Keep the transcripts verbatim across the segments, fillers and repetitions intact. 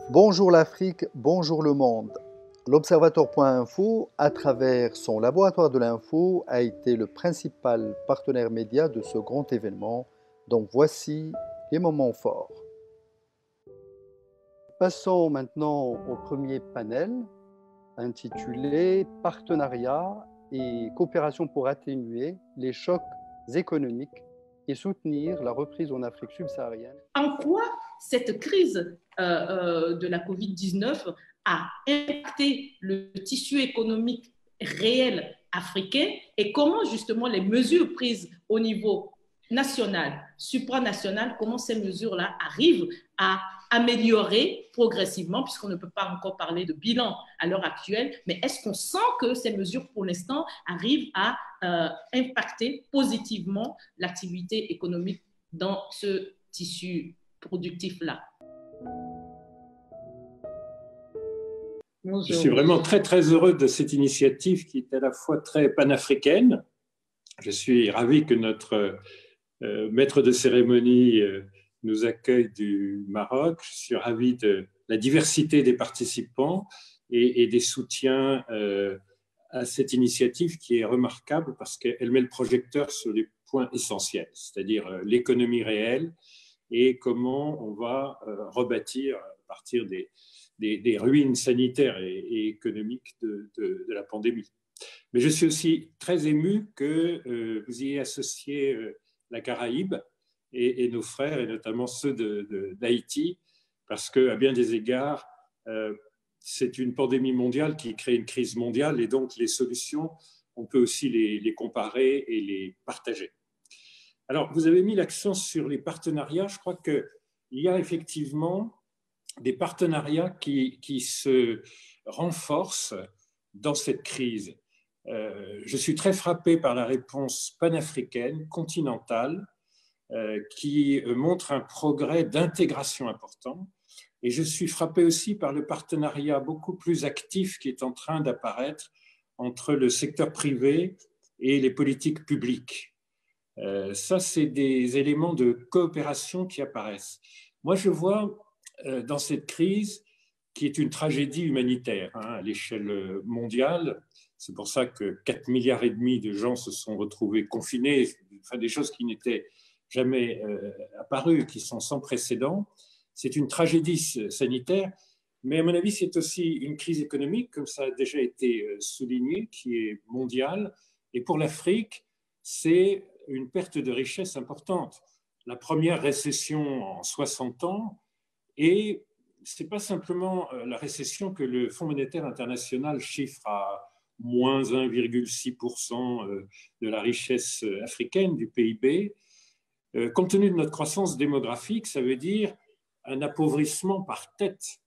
Bonjour l'Afrique, bonjour le monde. L'Observateur.info, à travers son laboratoire de l'info, a été le principal partenaire média de ce grand événement. Donc voici les moments forts. Passons maintenant au premier panel, intitulé Partenariat et coopération pour atténuer les chocs économiques et soutenir la reprise en Afrique subsaharienne. En quoi cette crise euh, euh, de la covid dix-neuf a impacté le tissu économique réel africain et comment justement les mesures prises au niveau national, supranational, comment ces mesures-là arrivent à améliorer progressivement, puisqu'on ne peut pas encore parler de bilan à l'heure actuelle, mais est-ce qu'on sent que ces mesures, pour l'instant, arrivent à euh, impacter positivement l'activité économique dans ce tissu productif-là? Je suis vraiment très, très heureux de cette initiative qui est à la fois très panafricaine. Je suis ravi que notre euh, maître de cérémonie euh, nous accueille du Maroc. Je suis ravi de la diversité des participants et, et des soutiens euh, à cette initiative qui est remarquable parce qu'elle met le projecteur sur les points essentiels, c'est-à-dire euh, l'économie réelle et comment on va euh, rebâtir à partir des, des, des ruines sanitaires et, et économiques de, de, de la pandémie. Mais je suis aussi très ému que euh, vous y ayez associé euh, la Caraïbe et, et nos frères, et notamment ceux d'Haïti, parce qu'à bien des égards, euh, c'est une pandémie mondiale qui crée une crise mondiale, et donc les solutions, on peut aussi les, les comparer et les partager. Alors, vous avez mis l'accent sur les partenariats. Je crois qu'il y a effectivement des partenariats qui, qui se renforcent dans cette crise. Euh, je suis très frappé par la réponse panafricaine, continentale, euh, qui montre un progrès d'intégration important. Et je suis frappé aussi par le partenariat beaucoup plus actif qui est en train d'apparaître entre le secteur privé et les politiques publiques. Euh, ça, c'est des éléments de coopération qui apparaissent. Moi, je vois euh, dans cette crise, qui est une tragédie humanitaire hein, à l'échelle mondiale, c'est pour ça que quatre milliards et demi de gens se sont retrouvés confinés, enfin, des choses qui n'étaient jamais euh, apparues, qui sont sans précédent. C'est une tragédie sanitaire, mais à mon avis, c'est aussi une crise économique, comme ça a déjà été souligné, qui est mondiale. Et pour l'Afrique, c'est une perte de richesse importante. La première récession en soixante ans, et ce n'est pas simplement la récession que le Fonds monétaire international chiffre à moins un virgule six pour cent de la richesse africaine, du P I B. Compte tenu de notre croissance démographique, ça veut dire un appauvrissement par tête,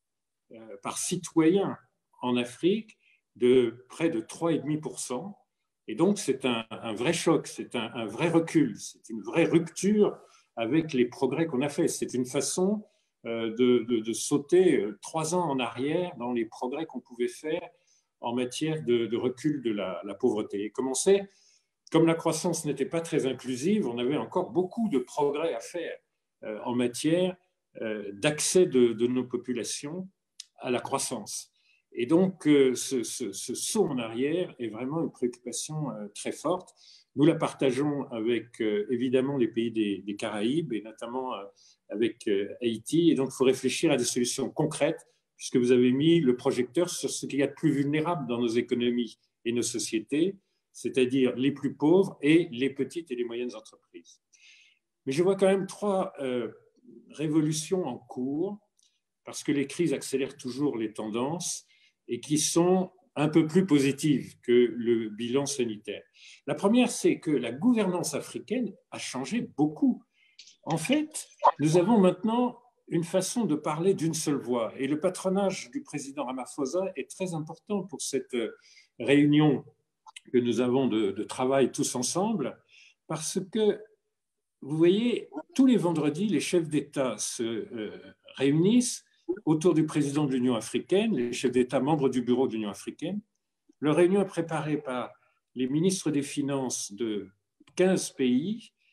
par citoyen en Afrique de près de trois virgule cinq pour cent. Et donc, c'est un, un vrai choc, c'est un, un vrai recul, c'est une vraie rupture avec les progrès qu'on a faits. C'est une façon euh, de, de, de sauter trois ans en arrière dans les progrès qu'on pouvait faire en matière de, de recul de la, la pauvreté. Et comme on sait, comme la croissance n'était pas très inclusive, on avait encore beaucoup de progrès à faire euh, en matière euh, d'accès de, de nos populations à la croissance. Et donc, euh, ce, ce, ce saut en arrière est vraiment une préoccupation euh, très forte. Nous la partageons avec, euh, évidemment, les pays des, des Caraïbes et notamment euh, avec euh, Haïti. Et donc, il faut réfléchir à des solutions concrètes, puisque vous avez mis le projecteur sur ce qu'il y a de plus vulnérable dans nos économies et nos sociétés, c'est-à-dire les plus pauvres et les petites et les moyennes entreprises. Mais je vois quand même trois euh, révolutions en cours, parce que les crises accélèrent toujours les tendances et qui sont un peu plus positives que le bilan sanitaire. La première, c'est que la gouvernance africaine a changé beaucoup. En fait, nous avons maintenant une façon de parler d'une seule voix. Et le patronage du président Ramaphosa est très important pour cette réunion que nous avons de, de travail tous ensemble, parce que, vous voyez, tous les vendredis, les chefs d'État se euh, réunissent autour du président de l'Union africaine, les chefs d'État membres du bureau de l'Union africaine. Leur réunion est préparée par les ministres des Finances de quinze pays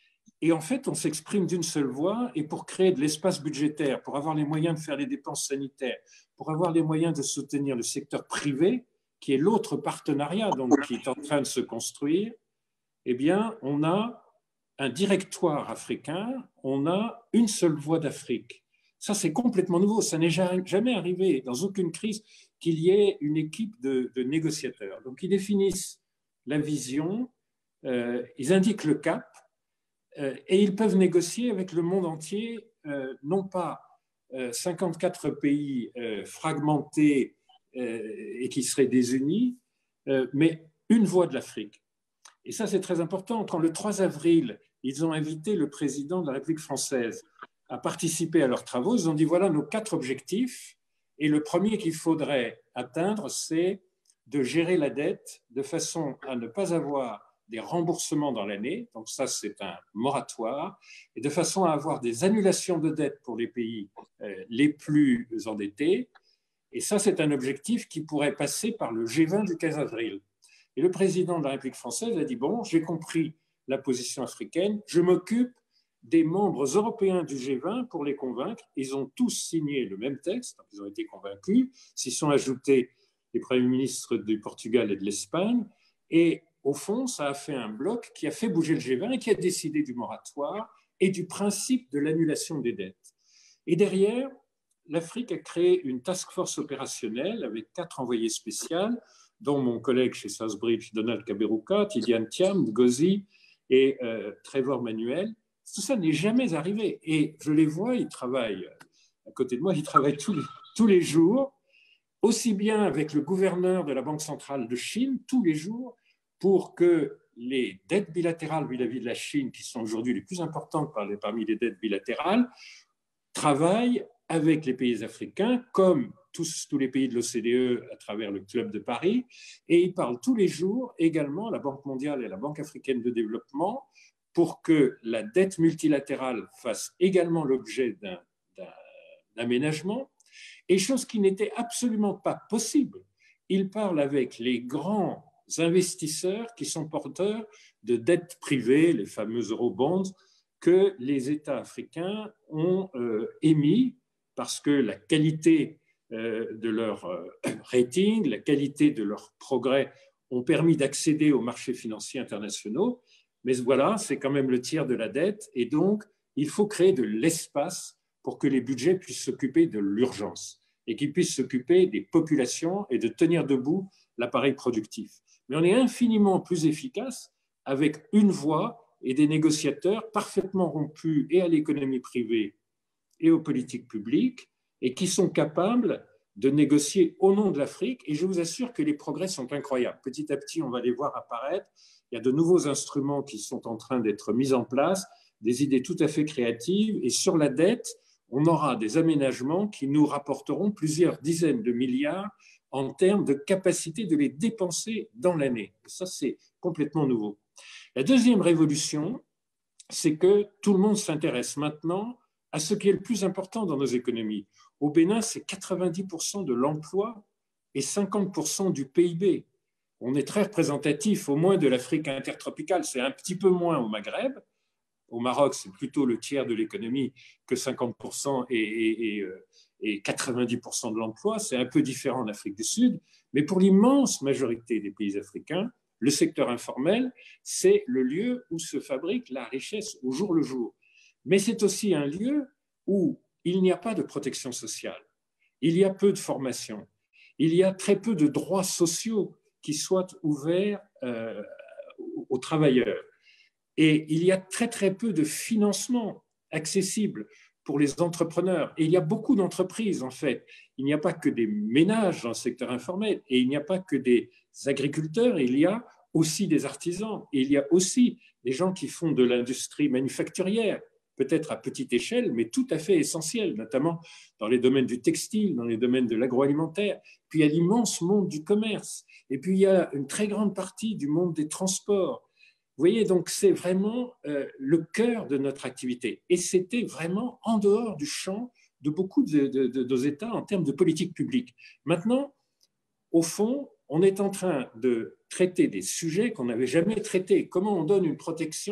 Et en fait, on s'exprime d'une seule voix, et pour créer de l'espace budgétaire, pour avoir les moyens de faire les dépenses sanitaires, pour avoir les moyens de soutenir le secteur privé, qui est l'autre partenariat donc, qui est en train de se construire, eh bien, on a un directoire africain, on a une seule voix d'Afrique. Ça, c'est complètement nouveau. Ça n'est jamais arrivé dans aucune crise qu'il y ait une équipe de, de négociateurs. Donc, ils définissent la vision, euh, ils indiquent le cap, euh, et ils peuvent négocier avec le monde entier, euh, non pas euh, cinquante-quatre pays euh, fragmentés euh, et qui seraient désunis, euh, mais une voix de l'Afrique. Et ça, c'est très important. Quand le trois avril, ils ont invité le président de la République française à participer à leurs travaux, ils ont dit voilà nos quatre objectifs. Et le premier qu'il faudrait atteindre, c'est de gérer la dette de façon à ne pas avoir des remboursements dans l'année. Donc ça, c'est un moratoire. Et de façon à avoir des annulations de dette pour les pays euh, les plus endettés. Et ça, c'est un objectif qui pourrait passer par le G vingt du quinze avril. Et le président de la République française a dit, bon, j'ai compris la position africaine, je m'occupe des membres européens du G vingt pour les convaincre. Ils ont tous signé le même texte, donc ils ont été convaincus. S'y sont ajoutés les premiers ministres du Portugal et de l'Espagne. Et au fond, ça a fait un bloc qui a fait bouger le G vingt et qui a décidé du moratoire et du principe de l'annulation des dettes. Et derrière, l'Afrique a créé une task force opérationnelle avec quatre envoyés spéciaux, dont mon collègue chez Southbridge, Donald Kaberuka, Tidiane Thiam, Ngozi et euh, Trevor Manuel. Tout ça n'est jamais arrivé. Et je les vois, ils travaillent à côté de moi, ils travaillent tous les, tous les jours, aussi bien avec le gouverneur de la Banque centrale de Chine, tous les jours, pour que les dettes bilatérales vis-à-vis de la Chine, qui sont aujourd'hui les plus importantes parmi les dettes bilatérales, travaillent avec les pays africains, comme tous, tous les pays de l'O C D E à travers le Club de Paris, et ils parlent tous les jours également, la Banque mondiale et la Banque africaine de développement, pour que la dette multilatérale fasse également l'objet d'un, d'un aménagement, et chose qui n'était absolument pas possible. Ils parlent avec les grands investisseurs qui sont porteurs de dettes privées, les fameux eurobonds, que les États africains ont euh, émis parce que la qualité euh, de leur euh, rating, la qualité de leur progrès ont permis d'accéder aux marchés financiers internationaux. Mais voilà, c'est quand même le tiers de la dette. Et donc, il faut créer de l'espace pour que les budgets puissent s'occuper de l'urgence et qu'ils puissent s'occuper des populations et de tenir debout l'appareil productif. Mais on est infiniment plus efficace avec une voix et des négociateurs parfaitement rompus et à l'économie privée et aux politiques publiques et qui sont capables de négocier au nom de l'Afrique. Et je vous assure que les progrès sont incroyables. Petit à petit, on va les voir apparaître. Il y a de nouveaux instruments qui sont en train d'être mis en place, des idées tout à fait créatives. Et sur la dette, on aura des aménagements qui nous rapporteront plusieurs dizaines de milliards en termes de capacité de les dépenser dans l'année. Ça, c'est complètement nouveau. La deuxième révolution, c'est que tout le monde s'intéresse maintenant à ce qui est le plus important dans nos économies. Au Bénin, c'est quatre-vingt-dix pour cent de l'emploi et cinquante pour cent du P I B. On est très représentatif, au moins de l'Afrique intertropicale, c'est un petit peu moins au Maghreb. Au Maroc, c'est plutôt le tiers de l'économie que cinquante pour cent et, et, et, et quatre-vingt-dix pour cent de l'emploi. C'est un peu différent en Afrique du Sud. Mais pour l'immense majorité des pays africains, le secteur informel, c'est le lieu où se fabrique la richesse au jour le jour. Mais c'est aussi un lieu où il n'y a pas de protection sociale, il y a peu de formation, il y a très peu de droits sociaux qui soient ouverts euh, aux travailleurs. Et il y a très très peu de financement accessible pour les entrepreneurs. Et il y a beaucoup d'entreprises en fait. Il n'y a pas que des ménages dans le secteur informel et il n'y a pas que des agriculteurs, il y a aussi des artisans et il y a aussi des gens qui font de l'industrie manufacturière, peut-être à petite échelle, mais tout à fait essentielle, notamment dans les domaines du textile, dans les domaines de l'agroalimentaire. Puis il y a l'immense monde du commerce et puis il y a une très grande partie du monde des transports. Vous voyez, donc c'est vraiment euh, le cœur de notre activité. Et c'était vraiment en dehors du champ de beaucoup de, de, de, de États en termes de politique publique. Maintenant, au fond, on est en train de traiter des sujets qu'on n'avait jamais traités. Comment on donne une protection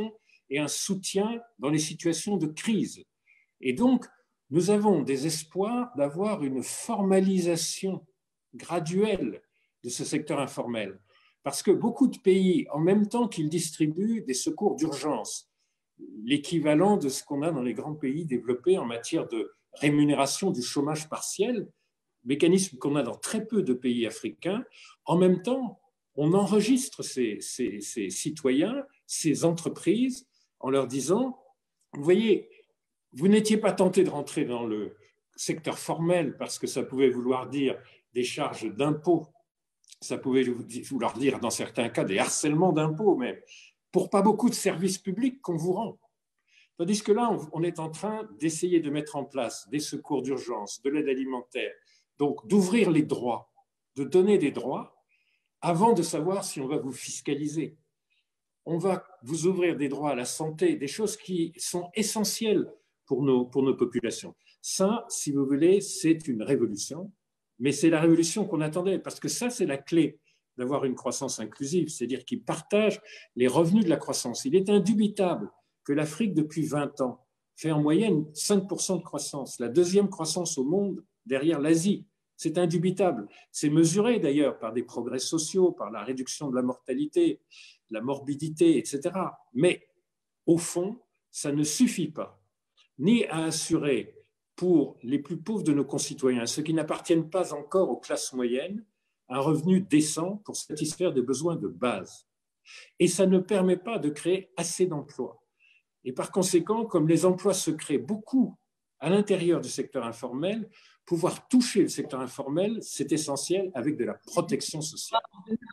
et un soutien dans les situations de crise. Et donc, nous avons des espoirs d'avoir une formalisation graduelle de ce secteur informel. Parce que beaucoup de pays, en même temps qu'ils distribuent des secours d'urgence, l'équivalent de ce qu'on a dans les grands pays développés en matière de rémunération du chômage partiel, mécanisme qu'on a dans très peu de pays africains, en même temps, on enregistre ces, ces, ces citoyens, ces entreprises, en leur disant, vous voyez, vous n'étiez pas tenté de rentrer dans le secteur formel parce que ça pouvait vouloir dire des charges d'impôts, ça pouvait vouloir dire dans certains cas des harcèlements d'impôts même, pour pas beaucoup de services publics qu'on vous rend. Tandis que là, on est en train d'essayer de mettre en place des secours d'urgence, de l'aide alimentaire, donc d'ouvrir les droits, de donner des droits, avant de savoir si on va vous fiscaliser. On va vous ouvrir des droits à la santé, des choses qui sont essentielles pour nos, pour nos populations. Ça, si vous voulez, c'est une révolution, mais c'est la révolution qu'on attendait, parce que ça, c'est la clé d'avoir une croissance inclusive, c'est-à-dire qu'ils partagent les revenus de la croissance. Il est indubitable que l'Afrique, depuis vingt ans, fait en moyenne cinq pour cent de croissance, la deuxième croissance au monde derrière l'Asie. C'est indubitable. C'est mesuré d'ailleurs par des progrès sociaux, par la réduction de la mortalité, la morbidité, et cetera. Mais au fond, ça ne suffit pas, ni à assurer pour les plus pauvres de nos concitoyens, ceux qui n'appartiennent pas encore aux classes moyennes, un revenu décent pour satisfaire des besoins de base. Et ça ne permet pas de créer assez d'emplois. Et par conséquent, comme les emplois se créent beaucoup à l'intérieur du secteur informel, pouvoir toucher le secteur informel, c'est essentiel avec de la protection sociale.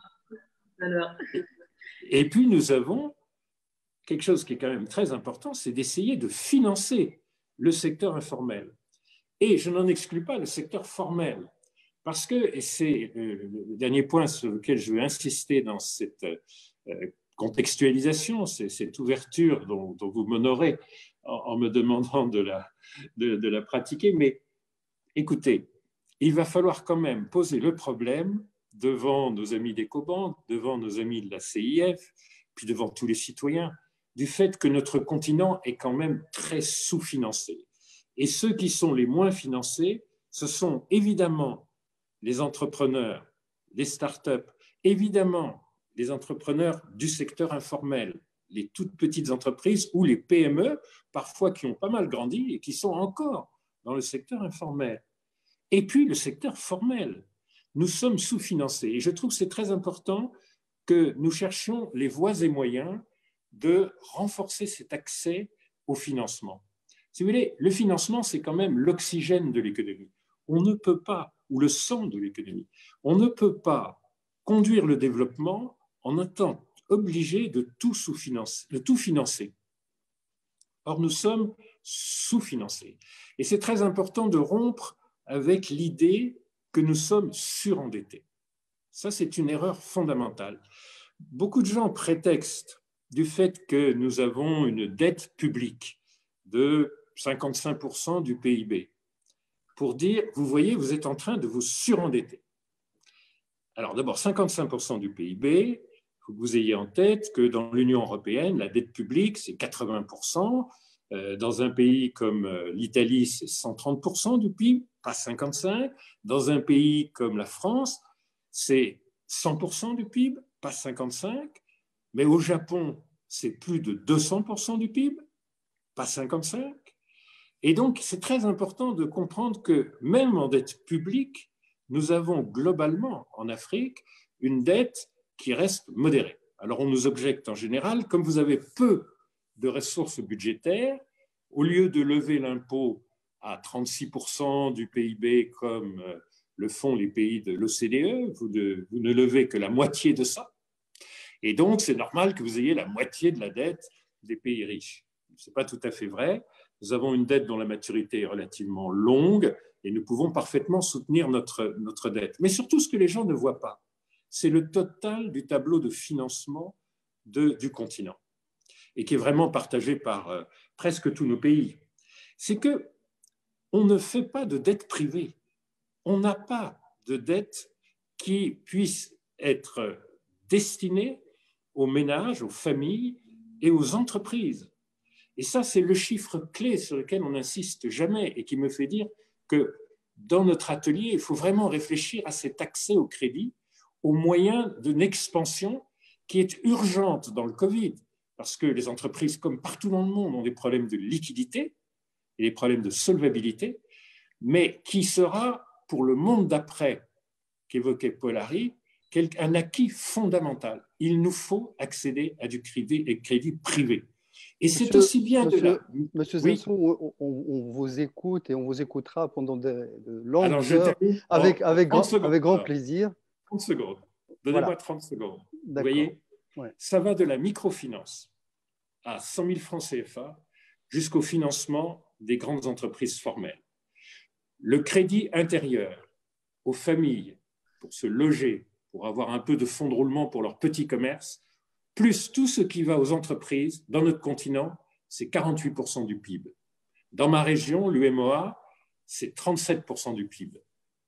Et puis nous avons quelque chose qui est quand même très important, c'est d'essayer de financer le secteur informel. Et je n'en exclus pas le secteur formel, parce que, et c'est le dernier point sur lequel je veux insister dans cette contextualisation, cette ouverture dont, dont vous m'honorez en, en me demandant de la, de, de la pratiquer, mais écoutez, il va falloir quand même poser le problème devant nos amis d'Ecobank, devant nos amis de la C I F, puis devant tous les citoyens, du fait que notre continent est quand même très sous-financé. Et ceux qui sont les moins financés, ce sont évidemment les entrepreneurs, les start-up, évidemment les entrepreneurs du secteur informel, les toutes petites entreprises ou les P M E, parfois qui ont pas mal grandi et qui sont encore dans le secteur informel. Et puis le secteur formel. Nous sommes sous-financés. Et je trouve que c'est très important que nous cherchions les voies et moyens de renforcer cet accès au financement. Si vous voulez, le financement, c'est quand même l'oxygène de l'économie. On ne peut pas, ou le sang de l'économie, on ne peut pas conduire le développement en étant obligé de tout sous-financer, de tout financer. Or, nous sommes sous-financés. Et c'est très important de rompre avec l'idée que nous sommes surendettés. Ça, c'est une erreur fondamentale. Beaucoup de gens prétextent du fait que nous avons une dette publique de cinquante-cinq pour cent du P I B pour dire, vous voyez, vous êtes en train de vous surendetter. Alors d'abord, cinquante-cinq pour cent du P I B, il faut que vous ayez en tête que dans l'Union européenne, la dette publique, c'est quatre-vingts pour cent. Dans un pays comme l'Italie, c'est cent trente pour cent du P I B, pas cinquante-cinq. Dans un pays comme la France, c'est cent pour cent du P I B, pas cinquante-cinq. Mais au Japon, c'est plus de deux cents pour cent du P I B, pas cinquante-cinq. Et donc, c'est très important de comprendre que même en dette publique, nous avons globalement en Afrique une dette qui reste modérée. Alors, on nous objecte en général, comme vous avez peu de ressources budgétaires, au lieu de lever l'impôt à trente-six pour cent du P I B comme le font les pays de l'O C D E, vous, de, vous ne levez que la moitié de ça. Et donc, c'est normal que vous ayez la moitié de la dette des pays riches. Ce n'est pas tout à fait vrai. Nous avons une dette dont la maturité est relativement longue et nous pouvons parfaitement soutenir notre, notre dette. Mais surtout, ce que les gens ne voient pas, c'est le total du tableau de financement de, du continent et qui est vraiment partagé par euh, presque tous nos pays. C'est qu'on ne fait pas de dette privée. On n'a pas de dette qui puisse être destinée aux ménages, aux familles et aux entreprises. Et ça, c'est le chiffre clé sur lequel on n'insiste jamais et qui me fait dire que dans notre atelier, il faut vraiment réfléchir à cet accès au crédit au moyen d'une expansion qui est urgente dans le Covid, parce que les entreprises, comme partout dans le monde, ont des problèmes de liquidité et des problèmes de solvabilité, mais qui sera, pour le monde d'après qu'évoquait Paul Harry, un acquis fondamental. Il nous faut accéder à du crédit, et crédit privé. Et c'est aussi bien monsieur, de là. Monsieur Zinsou, oui. on, on, on vous écoute et on vous écoutera pendant de, de longues Alors, je heures avec, en, avec, grand, secondes, avec grand alors. plaisir. trente secondes. Donnez-moi voilà. trente secondes. Vous voyez, ouais. Ça va de la microfinance à cent mille francs C F A jusqu'au financement des grandes entreprises formelles. Le crédit intérieur aux familles pour se loger, pour avoir un peu de fonds de roulement pour leur petit commerce, plus tout ce qui va aux entreprises dans notre continent, c'est quarante-huit pour cent du P I B. Dans ma région, l'U M O A, c'est trente-sept pour cent du P I B.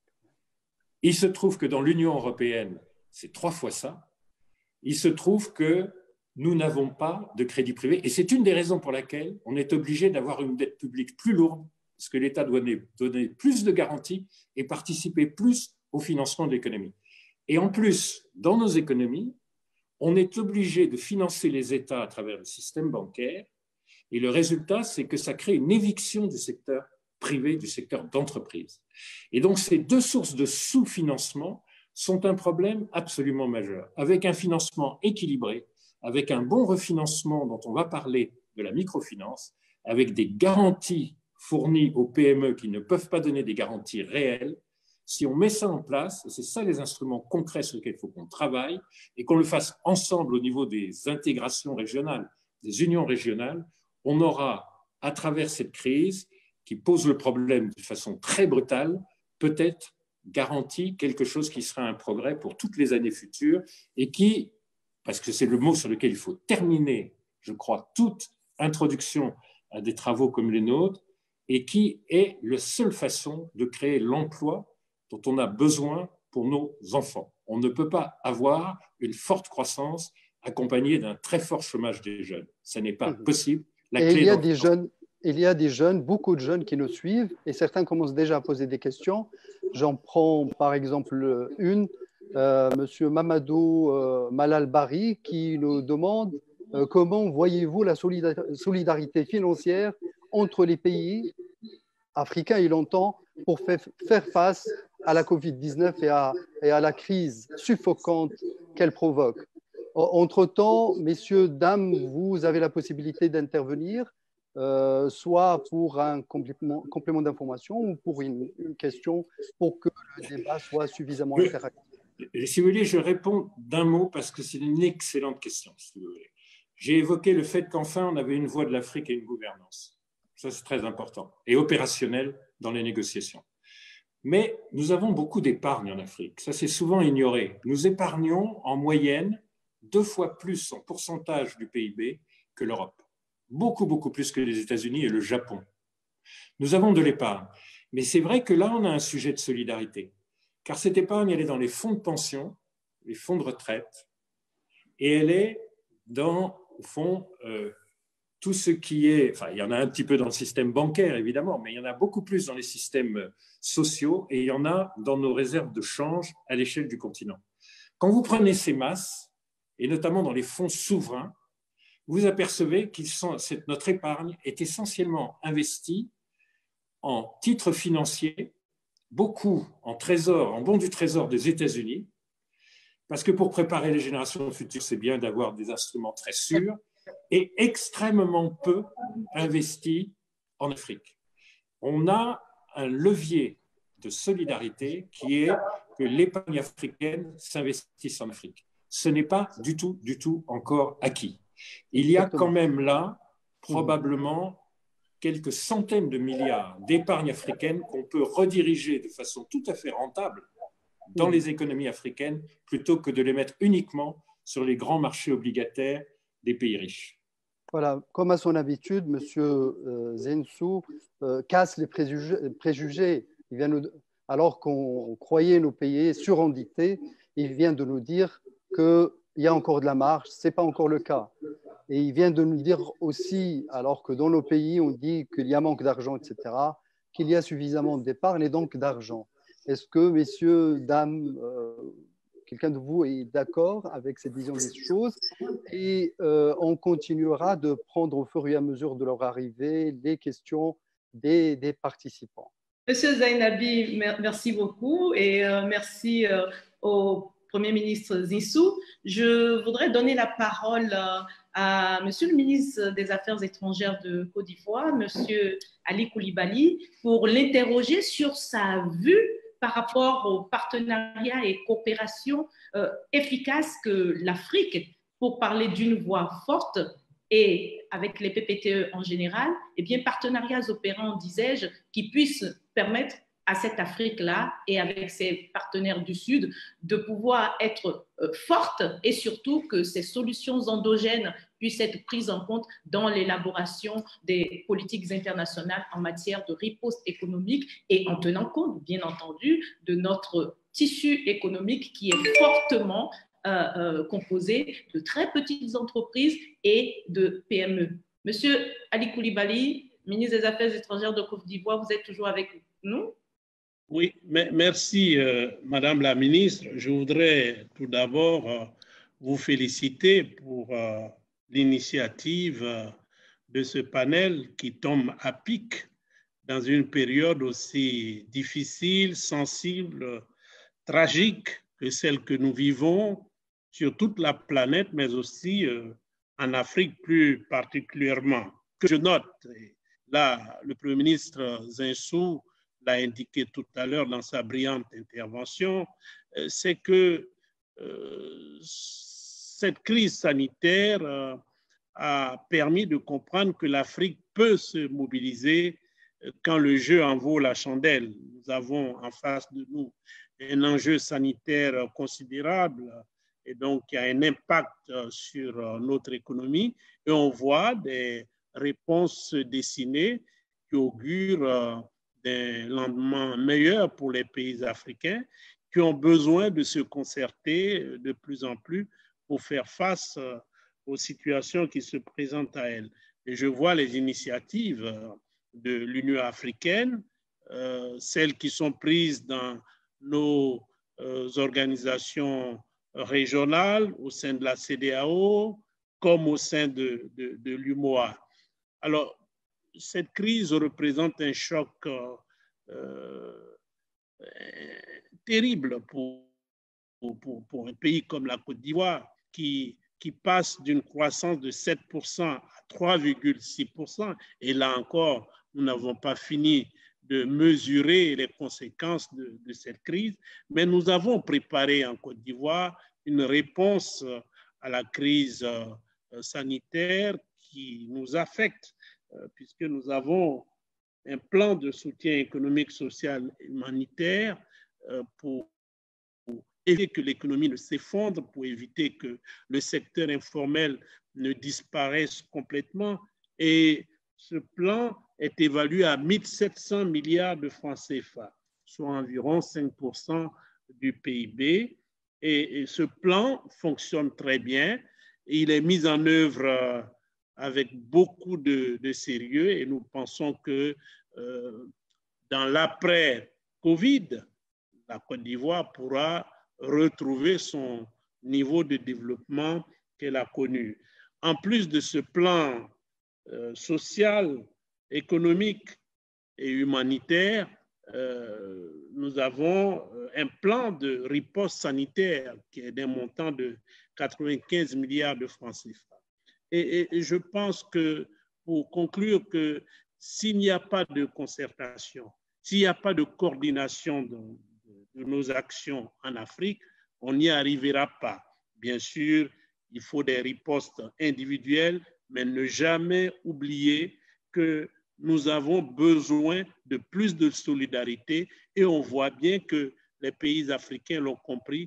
Il se trouve que dans l'Union européenne, c'est trois fois ça. Il se trouve que nous n'avons pas de crédit privé. Et c'est une des raisons pour laquelle on est obligé d'avoir une dette publique plus lourde, parce que l'État doit donner plus de garanties et participer plus au financement de l'économie. Et en plus, dans nos économies, on est obligé de financer les États à travers le système bancaire. Et le résultat, c'est que ça crée une éviction du secteur privé, du secteur d'entreprise. Et donc, ces deux sources de sous-financement sont un problème absolument majeur. Avec un financement équilibré, avec un bon refinancement dont on va parler de la microfinance, avec des garanties fournies aux P M E qui ne peuvent pas donner des garanties réelles, si on met ça en place, c'est ça les instruments concrets sur lesquels il faut qu'on travaille et qu'on le fasse ensemble au niveau des intégrations régionales, des unions régionales, on aura, à travers cette crise qui pose le problème de façon très brutale, peut-être garanti quelque chose qui sera un progrès pour toutes les années futures et qui, parce que c'est le mot sur lequel il faut terminer, je crois, toute introduction à des travaux comme les nôtres, et qui est la seule façon de créer l'emploi dont on a besoin pour nos enfants. On ne peut pas avoir une forte croissance accompagnée d'un très fort chômage des jeunes. Ça n'est pas possible. La et clé il y a des jeunes, il y a des jeunes, beaucoup de jeunes qui nous suivent, et certains commencent déjà à poser des questions. J'en prends par exemple une, euh, Monsieur Mamadou euh, Malal Bari, qui nous demande euh, comment voyez-vous la solidarité financière entre les pays africains, il entend, pour faire face à la Covid dix-neuf et à, et à la crise suffocante qu'elle provoque. Entre-temps, messieurs, dames, vous avez la possibilité d'intervenir, euh, soit pour un complément, complément d'information ou pour une, une question pour que le débat soit suffisamment oui. interactif. Si vous voulez, je réponds d'un mot parce que c'est une excellente question. Si vous voulez. J'ai évoqué le fait qu'enfin, on avait une voix de l'Afrique et une gouvernance. Ça, c'est très important et opérationnel dans les négociations. Mais nous avons beaucoup d'épargne en Afrique. Ça, c'est souvent ignoré. Nous épargnons en moyenne deux fois plus en pourcentage du P I B que l'Europe. Beaucoup, beaucoup plus que les États-Unis et le Japon. Nous avons de l'épargne. Mais c'est vrai que là, on a un sujet de solidarité. Car cette épargne, elle est dans les fonds de pension, les fonds de retraite, et elle est dans, au fond, euh, tout ce qui est, enfin, il y en a un petit peu dans le système bancaire, évidemment, mais il y en a beaucoup plus dans les systèmes sociaux et il y en a dans nos réserves de change à l'échelle du continent. Quand vous prenez ces masses, et notamment dans les fonds souverains, vous apercevez que notre épargne est essentiellement investie en titres financiers, beaucoup en trésor, en bons du trésor des États-Unis, parce que pour préparer les générations futures, c'est bien d'avoir des instruments très sûrs, et extrêmement peu investi en Afrique. On a un levier de solidarité qui est que l'épargne africaine s'investisse en Afrique. Ce n'est pas du tout, du tout encore acquis. Il y a quand même là, probablement, quelques centaines de milliards d'épargne africaine qu'on peut rediriger de façon tout à fait rentable dans les économies africaines plutôt que de les mettre uniquement sur les grands marchés obligataires des pays riches. Voilà, comme à son habitude, M. Euh, Zinsou euh, casse les préjugés. préjugés. Il vient nous, alors qu'on croyait nos pays surendettés, il vient de nous dire qu'il y a encore de la marge. Ce n'est pas encore le cas. Et il vient de nous dire aussi, alors que dans nos pays, on dit qu'il y a manque d'argent, et cetera, qu'il y a suffisamment d'épargne et donc d'argent. Est-ce que, messieurs, dames, euh, quelqu'un de vous est d'accord avec cette vision des choses? Et euh, on continuera de prendre au fur et à mesure de leur arrivée les questions des, des participants. Monsieur Zainabi, merci beaucoup et euh, merci euh, au Premier ministre Zissou. Je voudrais donner la parole euh, à Monsieur le ministre des Affaires étrangères de Côte d'Ivoire, Monsieur Ali Koulibaly, pour l'interroger sur sa vue par rapport aux partenariats et coopérations euh, efficaces que l'Afrique, pour parler d'une voix forte, et avec les P P T E en général, eh bien, partenariats opérants, disais-je, qui puissent permettre à cette Afrique-là et avec ses partenaires du Sud de pouvoir être euh, forte et surtout que ces solutions endogènes puissent être prises en compte dans l'élaboration des politiques internationales en matière de riposte économique et en tenant compte, bien entendu, de notre tissu économique qui est fortement Euh, euh, composé de très petites entreprises et de P M E. Monsieur Ali Koulibaly, ministre des Affaires étrangères de Côte d'Ivoire, vous êtes toujours avec nous? Oui, merci, euh, Madame la ministre. Je voudrais tout d'abord euh, vous féliciter pour euh, l'initiative euh, de ce panel qui tombe à pic dans une période aussi difficile, sensible, tragique que celle que nous vivons sur toute la planète, mais aussi euh, en Afrique plus particulièrement. Que je note, là, le Premier ministre Zinsou l'a indiqué tout à l'heure dans sa brillante intervention, euh, c'est que euh, cette crise sanitaire euh, a permis de comprendre que l'Afrique peut se mobiliser quand le jeu en vaut la chandelle. Nous avons en face de nous un enjeu sanitaire considérable et donc il y a un impact sur notre économie et on voit des réponses se dessiner qui augurent des lendemains meilleurs pour les pays africains qui ont besoin de se concerter de plus en plus pour faire face aux situations qui se présentent à elles. Et je vois les initiatives de l'Union africaine, euh, celles qui sont prises dans nos euh, organisations régionales, au sein de la C E D E A O, comme au sein de, de, de l'U M O A. Alors, cette crise représente un choc euh, terrible pour, pour, pour un pays comme la Côte d'Ivoire qui, qui passe d'une croissance de sept pour cent à trois virgule six pour cent. Et là encore, nous n'avons pas fini de mesurer les conséquences de, de cette crise, mais nous avons préparé en Côte d'Ivoire une réponse à la crise sanitaire qui nous affecte, puisque nous avons un plan de soutien économique, social et humanitaire pour, pour éviter que l'économie ne s'effondre, pour éviter que le secteur informel ne disparaisse complètement. Et ce plan est évalué à mille sept cents milliards de francs C F A, soit environ cinq pour cent du P I B. Et, et ce plan fonctionne très bien. Il est mis en œuvre avec beaucoup de, de sérieux et nous pensons que euh, dans l'après-Covid, la Côte d'Ivoire pourra retrouver son niveau de développement qu'elle a connu. En plus de ce plan euh, social, économique et humanitaire, euh, nous avons un plan de riposte sanitaire qui est d'un montant de quatre-vingt-quinze milliards de francs C F A. Et, et, et je pense que, pour conclure, que s'il n'y a pas de concertation, s'il n'y a pas de coordination de, de, de nos actions en Afrique, on n'y arrivera pas. Bien sûr, il faut des ripostes individuelles, mais ne jamais oublier que nous avons besoin de plus de solidarité et on voit bien que les pays africains l'ont compris.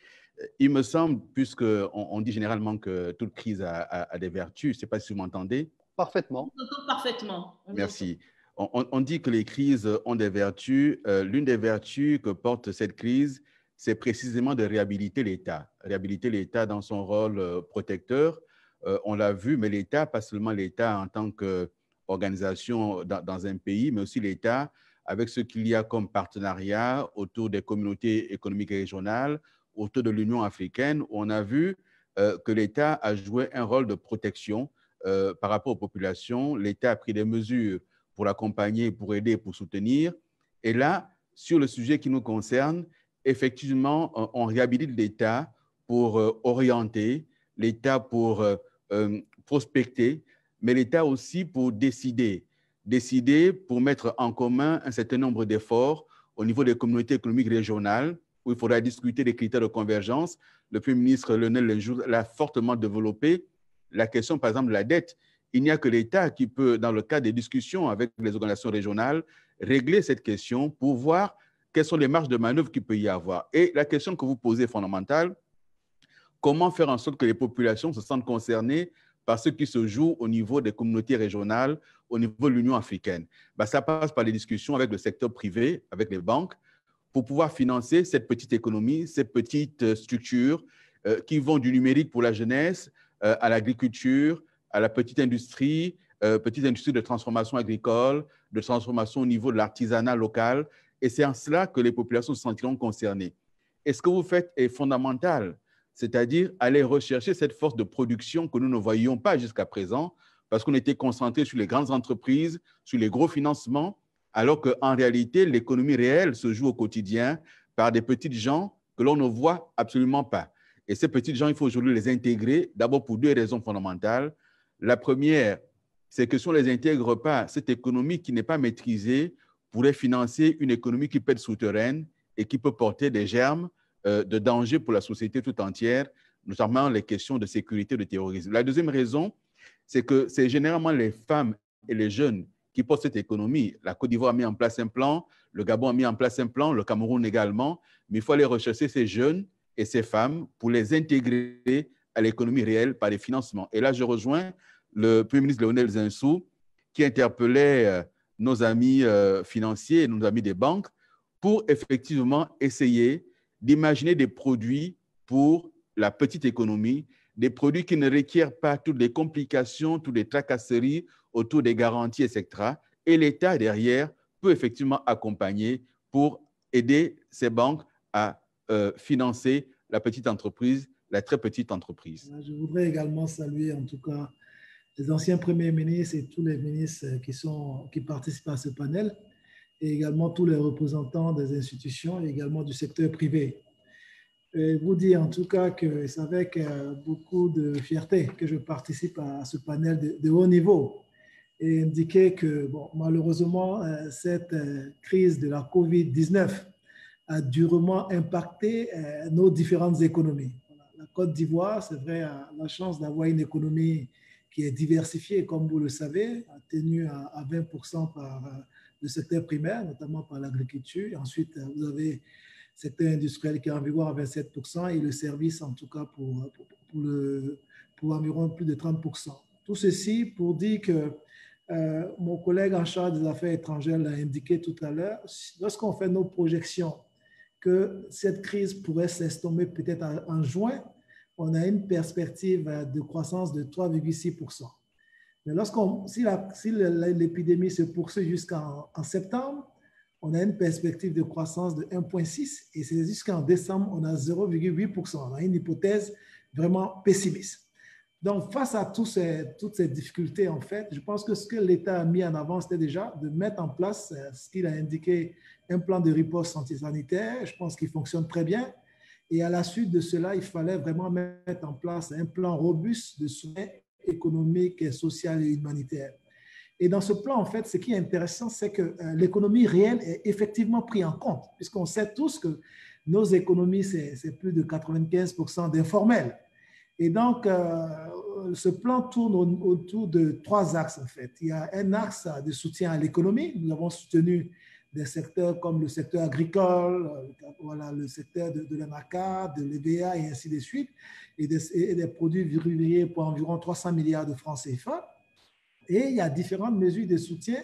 Il me semble, puisqu'on on dit généralement que toute crise a, a, a des vertus, je ne sais pas si vous m'entendez. Parfaitement. On entend parfaitement. On Merci. On, on, on dit que les crises ont des vertus. Euh, l'une des vertus que porte cette crise, c'est précisément de réhabiliter l'État. Réhabiliter l'État dans son rôle euh, protecteur, euh, on l'a vu, mais l'État, pas seulement l'État en tant qu'organisation dans, dans un pays, mais aussi l'État avec ce qu'il y a comme partenariat autour des communautés économiques régionales, autour de l'Union africaine, où on a vu euh, que l'État a joué un rôle de protection euh, par rapport aux populations. L'État a pris des mesures pour l'accompagner, pour aider, pour soutenir. Et là, sur le sujet qui nous concerne, effectivement, on, on réhabilite l'État pour euh, orienter, l'État pour euh, euh, prospecter, mais l'État aussi pour décider. Décider pour mettre en commun un certain nombre d'efforts au niveau des communautés économiques régionales, où il faudra discuter des critères de convergence. Le Premier ministre Lionel Lenjour l'a fortement développé. La question, par exemple, de la dette, il n'y a que l'État qui peut, dans le cadre des discussions avec les organisations régionales, régler cette question pour voir quelles sont les marges de manœuvre qu'il peut y avoir. Et la question que vous posez est fondamentale. Comment faire en sorte que les populations se sentent concernées par ce qui se joue au niveau des communautés régionales, au niveau de l'Union africaine? Ben, ça passe par les discussions avec le secteur privé, avec les banques, pour pouvoir financer cette petite économie, ces petites structures euh, qui vont du numérique pour la jeunesse euh, à l'agriculture, à la petite industrie, euh, petite industrie de transformation agricole, de transformation au niveau de l'artisanat local. Et c'est en cela que les populations se sentiront concernées. Et ce que vous faites est fondamental, c'est-à-dire aller rechercher cette force de production que nous ne voyions pas jusqu'à présent, parce qu'on était concentré sur les grandes entreprises, sur les gros financements, alors qu'en réalité, l'économie réelle se joue au quotidien par des petites gens que l'on ne voit absolument pas. Et ces petites gens, il faut aujourd'hui les intégrer, d'abord pour deux raisons fondamentales. La première, c'est que si on ne les intègre pas, cette économie qui n'est pas maîtrisée pourrait financer une économie qui peut être souterraine et qui peut porter des germes euh, de danger pour la société tout entière, notamment les questions de sécurité, de terrorisme. La deuxième raison, c'est que c'est généralement les femmes et les jeunes qui portent cette économie. La Côte d'Ivoire a mis en place un plan, le Gabon a mis en place un plan, le Cameroun également, mais il faut aller rechercher ces jeunes et ces femmes pour les intégrer à l'économie réelle par les financements. Et là, je rejoins le Premier ministre Lionel Zinsou qui interpellait euh, nos amis euh, financiers, nos amis des banques, pour effectivement essayer d'imaginer des produits pour la petite économie, des produits qui ne requièrent pas toutes les complications, toutes les tracasseries autour des garanties, et cetera. Et l'État, derrière, peut effectivement accompagner pour aider ces banques à euh, financer la petite entreprise, la très petite entreprise. Je voudrais également saluer en tout cas les anciens premiers ministres et tous les ministres qui, sont, qui participent à ce panel, et également tous les représentants des institutions et également du secteur privé. Et vous dire en tout cas que c'est avec beaucoup de fierté que je participe à ce panel de, de haut niveau et indiquer que bon, malheureusement, cette crise de la COVID dix-neuf a durement impacté nos différentes économies. La Côte d'Ivoire, c'est vrai, a la chance d'avoir une économie qui est diversifiée, comme vous le savez, tenue à vingt pour cent par le secteur primaire, notamment par l'agriculture. Ensuite, vous avez le secteur industriel qui est environ à vingt-sept pour cent et le service, en tout cas, pour, pour, pour, le, pour environ plus de trente pour cent. Tout ceci pour dire que euh, mon collègue en charge des affaires étrangères l'a indiqué tout à l'heure, lorsqu'on fait nos projections que cette crise pourrait s'estomper peut-être en juin, on a une perspective de croissance de trois virgule six pour cent. Mais lorsqu'on, si, la, si l'épidémie se poursuit jusqu'en en septembre, on a une perspective de croissance de un virgule six et c'est jusqu'en décembre, on a zéro virgule huit pour cent. On a une hypothèse vraiment pessimiste. Donc, face à tous ces, toutes ces difficultés, en fait, je pense que ce que l'État a mis en avant, c'était déjà de mettre en place ce qu'il a indiqué, un plan de riposte sanitaire. Je pense qu'il fonctionne très bien. Et à la suite de cela, il fallait vraiment mettre en place un plan robuste de soutien économique, social et humanitaire. Et dans ce plan, en fait, ce qui est intéressant, c'est que l'économie réelle est effectivement prise en compte, puisqu'on sait tous que nos économies, c'est plus de quatre-vingt-quinze pour cent d'informels. Et donc, euh, ce plan tourne autour de trois axes, en fait. Il y a un axe de soutien à l'économie. Nous avons soutenu des secteurs comme le secteur agricole, voilà, le secteur de, de l'ANACA, de l'E V A et ainsi de suite, et des, et des produits vivriers pour environ trois cents milliards de francs C F A. Et il y a différentes mesures de soutien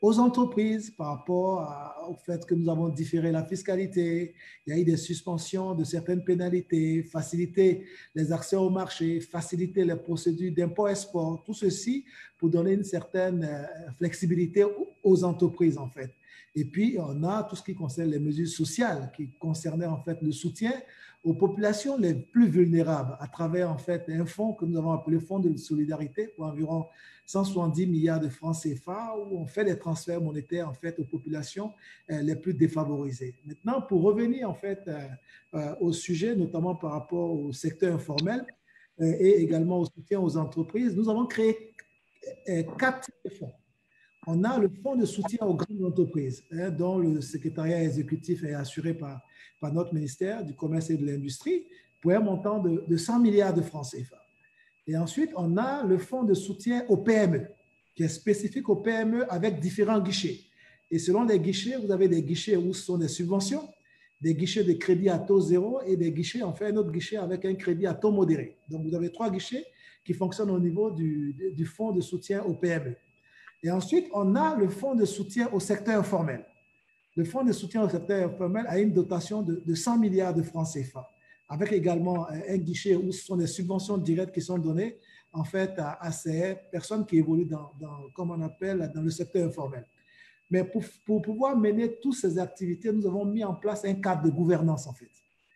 aux entreprises par rapport à, au fait que nous avons différé la fiscalité, il y a eu des suspensions de certaines pénalités, faciliter les accès au marché, faciliter les procédures d'import-export, tout ceci pour donner une certaine flexibilité aux entreprises en fait. Et puis, on a tout ce qui concerne les mesures sociales qui concernaient en fait le soutien aux populations les plus vulnérables à travers en fait un fonds que nous avons appelé Fonds de solidarité pour environ cent soixante-dix milliards de francs C F A où on fait des transferts monétaires en fait aux populations euh, les plus défavorisées. Maintenant, pour revenir en fait euh, euh, au sujet, notamment par rapport au secteur informel euh, et également au soutien aux entreprises, nous avons créé euh, quatre fonds. On a le fonds de soutien aux grandes entreprises, hein, dont le secrétariat exécutif est assuré par, par notre ministère du Commerce et de l'Industrie, pour un montant de, de cent milliards de francs C F A. Et ensuite, on a le fonds de soutien aux P M E, qui est spécifique aux P M E avec différents guichets. Et selon les guichets, vous avez des guichets où ce sont des subventions, des guichets de crédit à taux zéro et des guichets, on fait un autre guichet avec un crédit à taux modéré. Donc, vous avez trois guichets qui fonctionnent au niveau du, du fonds de soutien aux P M E. Et ensuite, on a le fonds de soutien au secteur informel. Le fonds de soutien au secteur informel a une dotation de, de cent milliards de francs C F A, avec également un guichet où ce sont des subventions directes qui sont données en fait à, à ces personnes qui évoluent dans, dans, comme on appelle, dans le secteur informel. Mais pour, pour pouvoir mener toutes ces activités, nous avons mis en place un cadre de gouvernance en fait.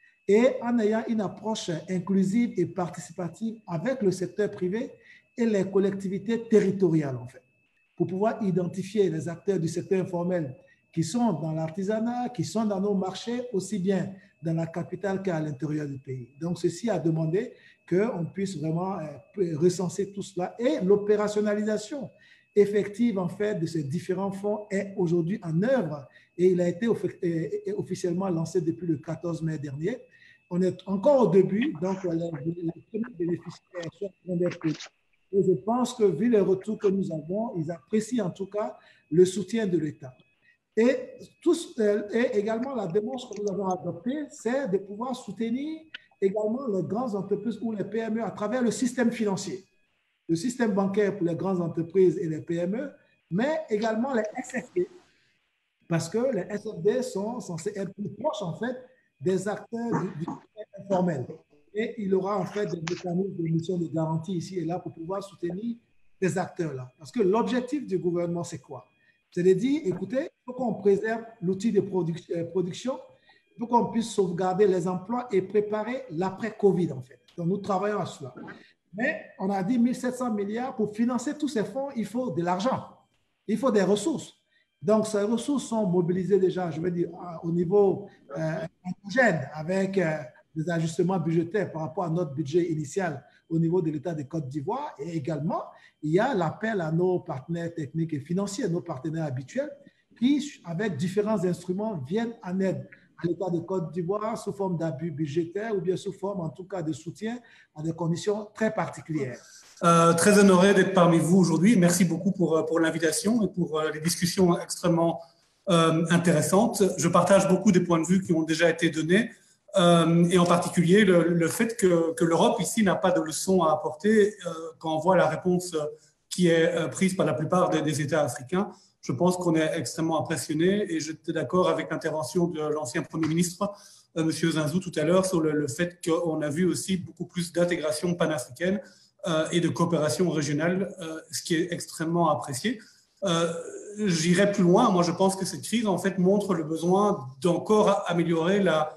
Et en ayant une approche inclusive et participative avec le secteur privé et les collectivités territoriales en fait, pour pouvoir identifier les acteurs du secteur informel qui sont dans l'artisanat, qui sont dans nos marchés, aussi bien dans la capitale qu'à l'intérieur du pays. Donc, ceci a demandé qu'on puisse vraiment recenser tout cela. Et l'opérationnalisation effective, en fait, de ces différents fonds est aujourd'hui en œuvre et il a été officiellement lancé depuis le quatorze mai dernier. On est encore au début, donc les premiers bénéficiaires sont en train d'être. Et je pense que, vu les retours que nous avons, ils apprécient en tout cas le soutien de l'État. Et, tous, et également, la démarche que nous avons adoptée, c'est de pouvoir soutenir également les grandes entreprises ou les P M E à travers le système financier, le système bancaire pour les grandes entreprises et les P M E, mais également les S F D, parce que les S F D sont censés être plus proches, en fait, des acteurs du, du système informel. Et il aura en fait des mécanismes de mission de garantie ici et là pour pouvoir soutenir ces acteurs-là. Parce que l'objectif du gouvernement, c'est quoi? C'est de dire, écoutez, il faut qu'on préserve l'outil de produc production, il faut qu'on puisse sauvegarder les emplois et préparer l'après-Covid, en fait. Donc, nous travaillons à cela. Mais on a dit mille sept cents milliards pour financer tous ces fonds, il faut de l'argent, il faut des ressources. Donc, ces ressources sont mobilisées déjà, je veux dire, au niveau euh, endogène avec... Euh, des ajustements budgétaires par rapport à notre budget initial au niveau de l'État de Côte d'Ivoire. Et également, il y a l'appel à nos partenaires techniques et financiers, nos partenaires habituels, qui, avec différents instruments, viennent en aide à l'État de Côte d'Ivoire sous forme d'abus budgétaires ou bien sous forme, en tout cas, de soutien à des conditions très particulières. Euh, très honoré d'être parmi vous aujourd'hui. Merci beaucoup pour, pour l'invitation et pour les discussions extrêmement euh, intéressantes. Je partage beaucoup des points de vue qui ont déjà été donnés. Euh, et en particulier le, le fait que, que l'Europe ici n'a pas de leçon à apporter euh, quand on voit la réponse qui est euh, prise par la plupart des, des États africains. Je pense qu'on est extrêmement impressionné et j'étais d'accord avec l'intervention de l'ancien Premier ministre, euh, M. Zinsou, tout à l'heure, sur le, le fait qu'on a vu aussi beaucoup plus d'intégration panafricaine euh, et de coopération régionale, euh, ce qui est extrêmement apprécié. Euh, J'irai plus loin. Moi, je pense que cette crise, en fait, montre le besoin d'encore améliorer la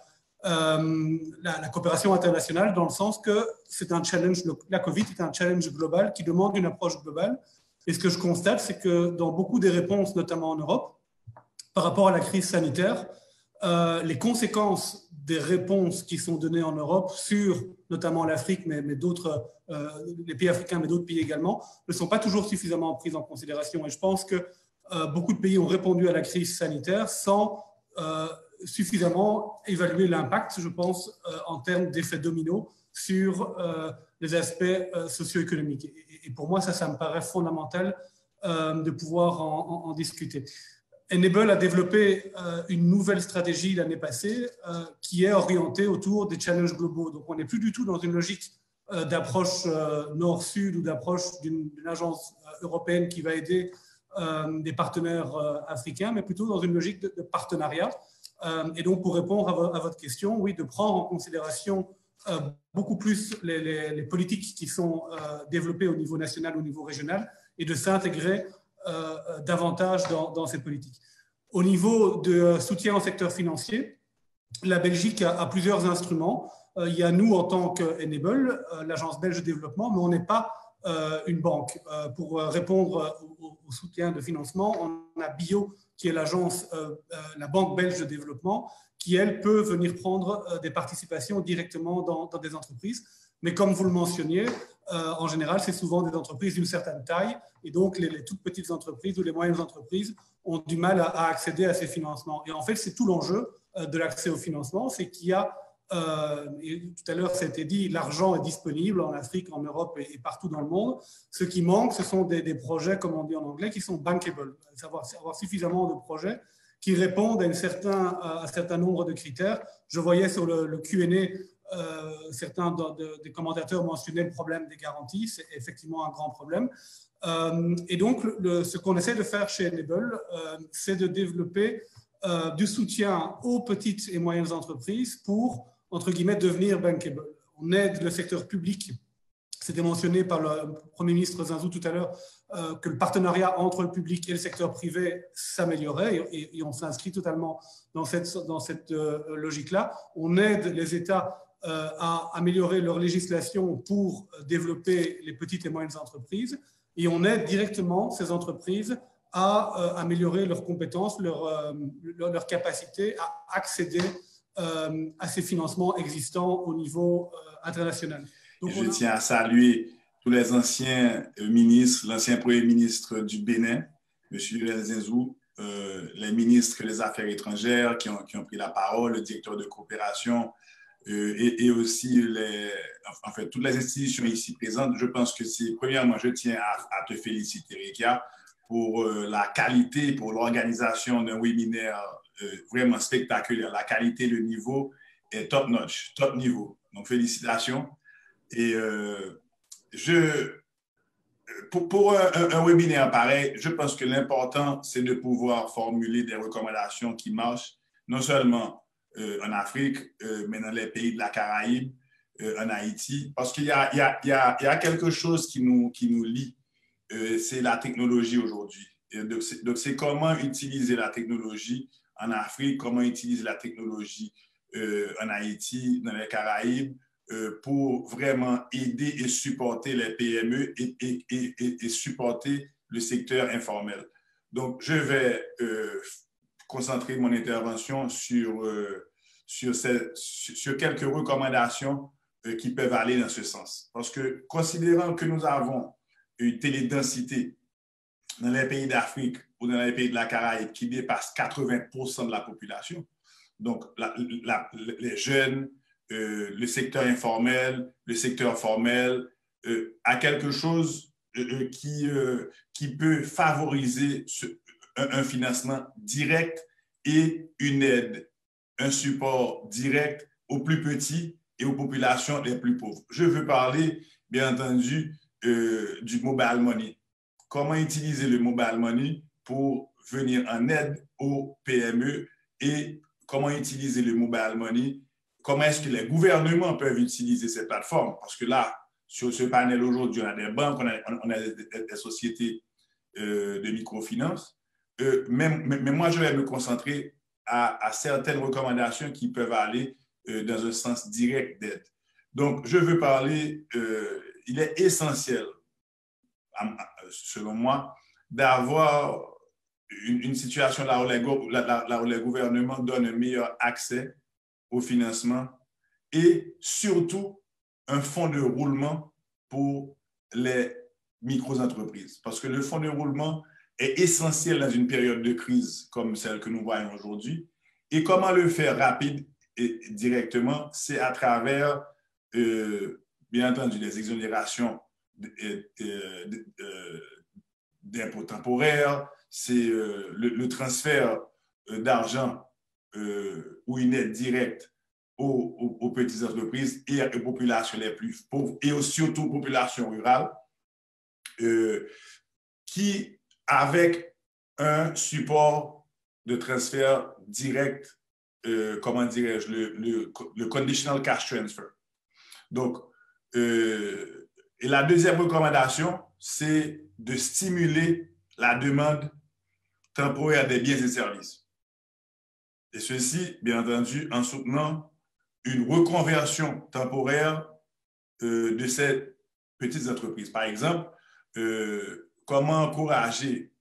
Euh, la, la coopération internationale dans le sens que c'est un challenge, la Covid est un challenge global qui demande une approche globale. Et ce que je constate, c'est que dans beaucoup des réponses, notamment en Europe, par rapport à la crise sanitaire, euh, les conséquences des réponses qui sont données en Europe sur notamment l'Afrique, mais, mais d'autres, euh, les pays africains, mais d'autres pays également, ne sont pas toujours suffisamment prises en considération. Et je pense que euh, beaucoup de pays ont répondu à la crise sanitaire sans euh, suffisamment évaluer l'impact, je pense, euh, en termes d'effet domino sur euh, les aspects euh, socio-économiques. Et, et pour moi, ça, ça me paraît fondamental euh, de pouvoir en, en, en discuter. Enable a développé euh, une nouvelle stratégie l'année passée euh, qui est orientée autour des challenges globaux. Donc, on n'est plus du tout dans une logique euh, d'approche euh, nord-sud ou d'approche d'une agence euh, européenne qui va aider euh, des partenaires euh, africains, mais plutôt dans une logique de, de partenariat. Euh, et donc, pour répondre à, vo à votre question, oui, de prendre en considération euh, beaucoup plus les, les, les politiques qui sont euh, développées au niveau national, au niveau régional, et de s'intégrer euh, davantage dans, dans ces politiques. Au niveau de soutien au secteur financier, la Belgique a, a plusieurs instruments. Euh, il y a nous en tant qu'Enable, euh, l'agence belge de développement, mais on n'est pas euh, une banque. Euh, pour répondre au, au soutien de financement, on a Bio, qui est l'agence, euh, euh, la banque belge de développement, qui, elle, peut venir prendre euh, des participations directement dans, dans des entreprises. Mais comme vous le mentionniez, euh, en général, c'est souvent des entreprises d'une certaine taille. Et donc, les, les toutes petites entreprises ou les moyennes entreprises ont du mal à, à accéder à ces financements. Et en fait, c'est tout l'enjeu euh, de l'accès au financement, c'est qu'il y a, euh, et tout à l'heure, ça a été dit, l'argent est disponible en Afrique, en Europe et, et partout dans le monde. Ce qui manque, ce sont des, des projets, comme on dit en anglais, qui sont bankable, savoir avoir suffisamment de projets qui répondent à, une certain, à un certain nombre de critères. Je voyais sur le, le Q and A, euh, certains de, de, des commentateurs mentionnaient le problème des garanties. C'est effectivement un grand problème. Euh, et donc, le, ce qu'on essaie de faire chez Enable, euh, c'est de développer euh, du soutien aux petites et moyennes entreprises pour, entre guillemets, devenir bankable. On aide le secteur public. C'était mentionné par le Premier ministre Zinsou tout à l'heure, euh, que le partenariat entre le public et le secteur privé s'améliorait, et, et, et on s'inscrit totalement dans cette, dans cette euh, logique-là. On aide les États euh, à améliorer leur législation pour développer les petites et moyennes entreprises, et on aide directement ces entreprises à euh, améliorer leurs compétences, leur, euh, leur, leur capacité à accéder euh, à ces financements existants au niveau euh, international. Donc, je a... tiens à saluer tous les anciens ministres, l'ancien Premier ministre du Bénin, M. Lionel Zinsou, euh, les ministres des Affaires étrangères qui ont, qui ont pris la parole, le directeur de coopération euh, et, et aussi les, en fait, toutes les institutions ici présentes. Je pense que c'est, premièrement, je tiens à, à te féliciter, Rekia, pour euh, la qualité, pour l'organisation d'un webinaire euh, vraiment spectaculaire. La qualité, le niveau est top notch, top niveau. Donc, félicitations. Et euh, je, pour, pour un, un, un webinaire pareil, je pense que l'important, c'est de pouvoir formuler des recommandations qui marchent, non seulement euh, en Afrique, euh, mais dans les pays de la Caraïbe, euh, en Haïti, parce qu'il y a, il y a, il y a, il y a quelque chose qui nous, qui nous lie, euh, c'est la technologie aujourd'hui. Donc, c'est, donc, c'est comment utiliser la technologie en Afrique, comment utiliser la technologie euh, en Haïti, dans les Caraïbes, pour vraiment aider et supporter les P M E et, et, et, et supporter le secteur informel. Donc, je vais euh, concentrer mon intervention sur, euh, sur, ces, sur quelques recommandations euh, qui peuvent aller dans ce sens. Parce que, considérant que nous avons une télédensité dans les pays d'Afrique ou dans les pays de la Caraïbe qui dépasse quatre-vingts pour cent de la population, donc la, la, les jeunes, Euh, le secteur informel, le secteur formel, euh, a quelque chose euh, qui, euh, qui peut favoriser ce, un, un financement direct et une aide, un support direct aux plus petits et aux populations les plus pauvres. Je veux parler, bien entendu, euh, du mobile money. Comment utiliser le mobile money pour venir en aide aux P M E et comment utiliser le mobile money. Comment est-ce que les gouvernements peuvent utiliser ces plateformes? Parce que là, sur ce panel aujourd'hui, on a des banques, on a, on a des, des sociétés euh, de microfinance. Euh, mais, mais moi, je vais me concentrer à, à certaines recommandations qui peuvent aller euh, dans un sens direct d'aide. Donc, je veux parler, euh, il est essentiel, selon moi, d'avoir une, une situation là où, les, là, là où les gouvernements donnent un meilleur accès au financement et surtout un fonds de roulement pour les micro-entreprises. Parce que le fonds de roulement est essentiel dans une période de crise comme celle que nous voyons aujourd'hui. Et comment le faire rapide et directement? C'est à travers, euh, bien entendu, les exonérations d'impôts temporaires, c'est euh, le, le transfert d'argent Euh, ou une aide directe aux, aux, aux petites entreprises et aux populations les plus pauvres et aussi surtout aux populations rurales euh, qui avec un support de transfert direct, euh, comment dirais-je, le, le, le conditional cash transfer. Donc, euh, et la deuxième recommandation, c'est de stimuler la demande temporaire des biens et services. Et ceci, bien entendu, en soutenant une reconversion temporaire euh, de ces petites entreprises. Par exemple, euh, comment encourager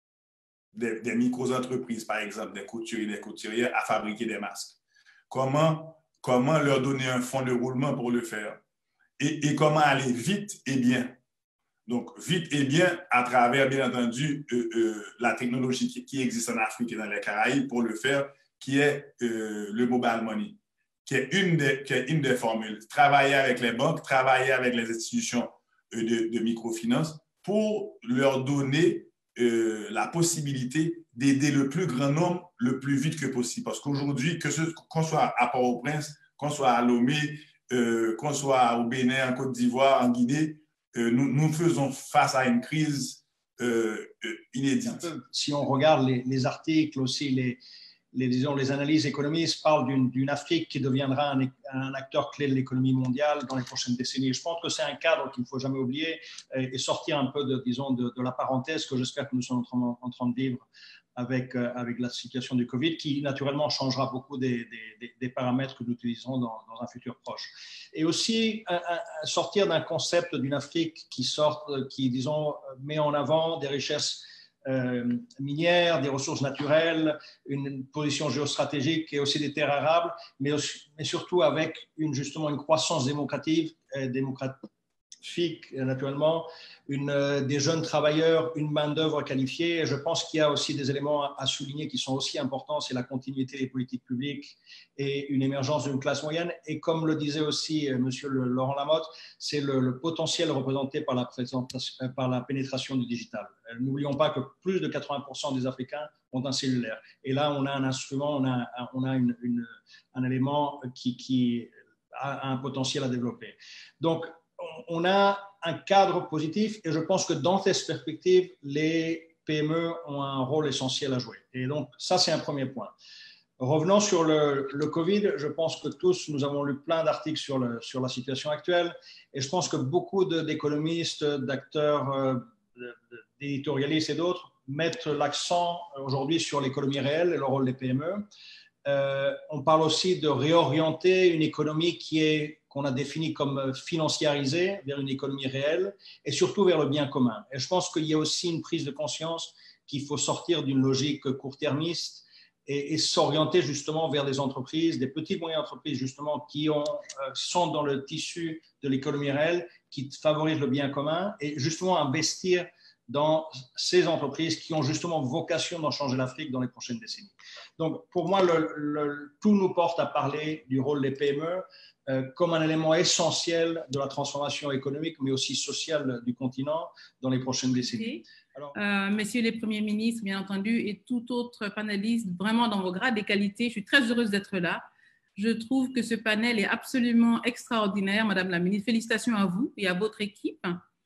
des, des micro-entreprises, par exemple des couturiers, des couturières, à fabriquer des masques? Comment, comment leur donner un fonds de roulement pour le faire? Et, et comment aller vite et bien? Donc, vite et bien à travers, bien entendu, euh, euh, la technologie qui, qui existe en Afrique et dans les Caraïbes pour le faire, qui est euh, le mobile money, qui est, une des, qui est une des formules. Travailler avec les banques, travailler avec les institutions euh, de, de microfinance pour leur donner euh, la possibilité d'aider le plus grand nombre le plus vite que possible. Parce qu'aujourd'hui, que ce, qu'on soit à Port-au-Prince, qu'on soit à Lomé, euh, qu'on soit au Bénin, en Côte d'Ivoire, en Guinée, euh, nous, nous faisons face à une crise euh, euh, inédite. Si on regarde les, les articles aussi, les, les, disons, les analyses économistes parlent d'une, d'une Afrique qui deviendra un, un acteur clé de l'économie mondiale dans les prochaines décennies. Je pense que c'est un cadre qu'il ne faut jamais oublier et, et sortir un peu de, disons, de, de la parenthèse que j'espère que nous sommes en train, en train de vivre avec, euh, avec la situation du Covid, qui naturellement changera beaucoup des, des, des paramètres que nous utiliserons dans, dans un futur proche. Et aussi un, un, sortir d'un concept d'une Afrique qui, sort, qui, disons, met en avant des richesses euh, minières, des ressources naturelles, une position géostratégique et aussi des terres arables, mais, aussi, mais surtout avec une, justement une croissance démocratique, euh, démocratique naturellement, une, euh, des jeunes travailleurs, une main-d'œuvre qualifiée. Et je pense qu'il y a aussi des éléments à, à souligner qui sont aussi importants, c'est la continuité des politiques publiques et une émergence d'une classe moyenne. Et comme le disait aussi euh, monsieur le, Laurent Lamotte, c'est le, le potentiel représenté par la, par la pénétration du digital. Euh, n'oublions pas que plus de quatre-vingts pour cent des Africains ont un cellulaire. Et là, on a un instrument, on a, on a une, une, un élément qui, qui a un potentiel à développer. Donc, on a un cadre positif et je pense que dans cette perspective, les P M E ont un rôle essentiel à jouer. Et donc, ça, c'est un premier point. Revenons sur le, le Covid, je pense que tous, nous avons lu plein d'articles sur, le, sur la situation actuelle et je pense que beaucoup de, d'économistes, d'acteurs, euh, d'éditorialistes et d'autres mettent l'accent aujourd'hui sur l'économie réelle et le rôle des P M E. Euh, on parle aussi de réorienter une économie qui est qu'on a défini comme financiarisée vers une économie réelle et surtout vers le bien commun. Et je pense qu'il y a aussi une prise de conscience qu'il faut sortir d'une logique court-termiste et, et s'orienter justement vers des entreprises, des petites et moyennes entreprises justement qui ont, euh, sont dans le tissu de l'économie réelle, qui favorisent le bien commun et justement investir dans ces entreprises qui ont justement vocation d'en changer l'Afrique dans les prochaines décennies. Donc pour moi, le, le, tout nous porte à parler du rôle des P M E Euh, comme un élément essentiel de la transformation économique, mais aussi sociale du continent dans les prochaines décennies. Alors, euh, messieurs les premiers ministres, bien entendu, et tout autre panéliste, vraiment dans vos grades et qualités, je suis très heureuse d'être là. Je trouve que ce panel est absolument extraordinaire, Madame la ministre. Félicitations à vous et à votre équipe.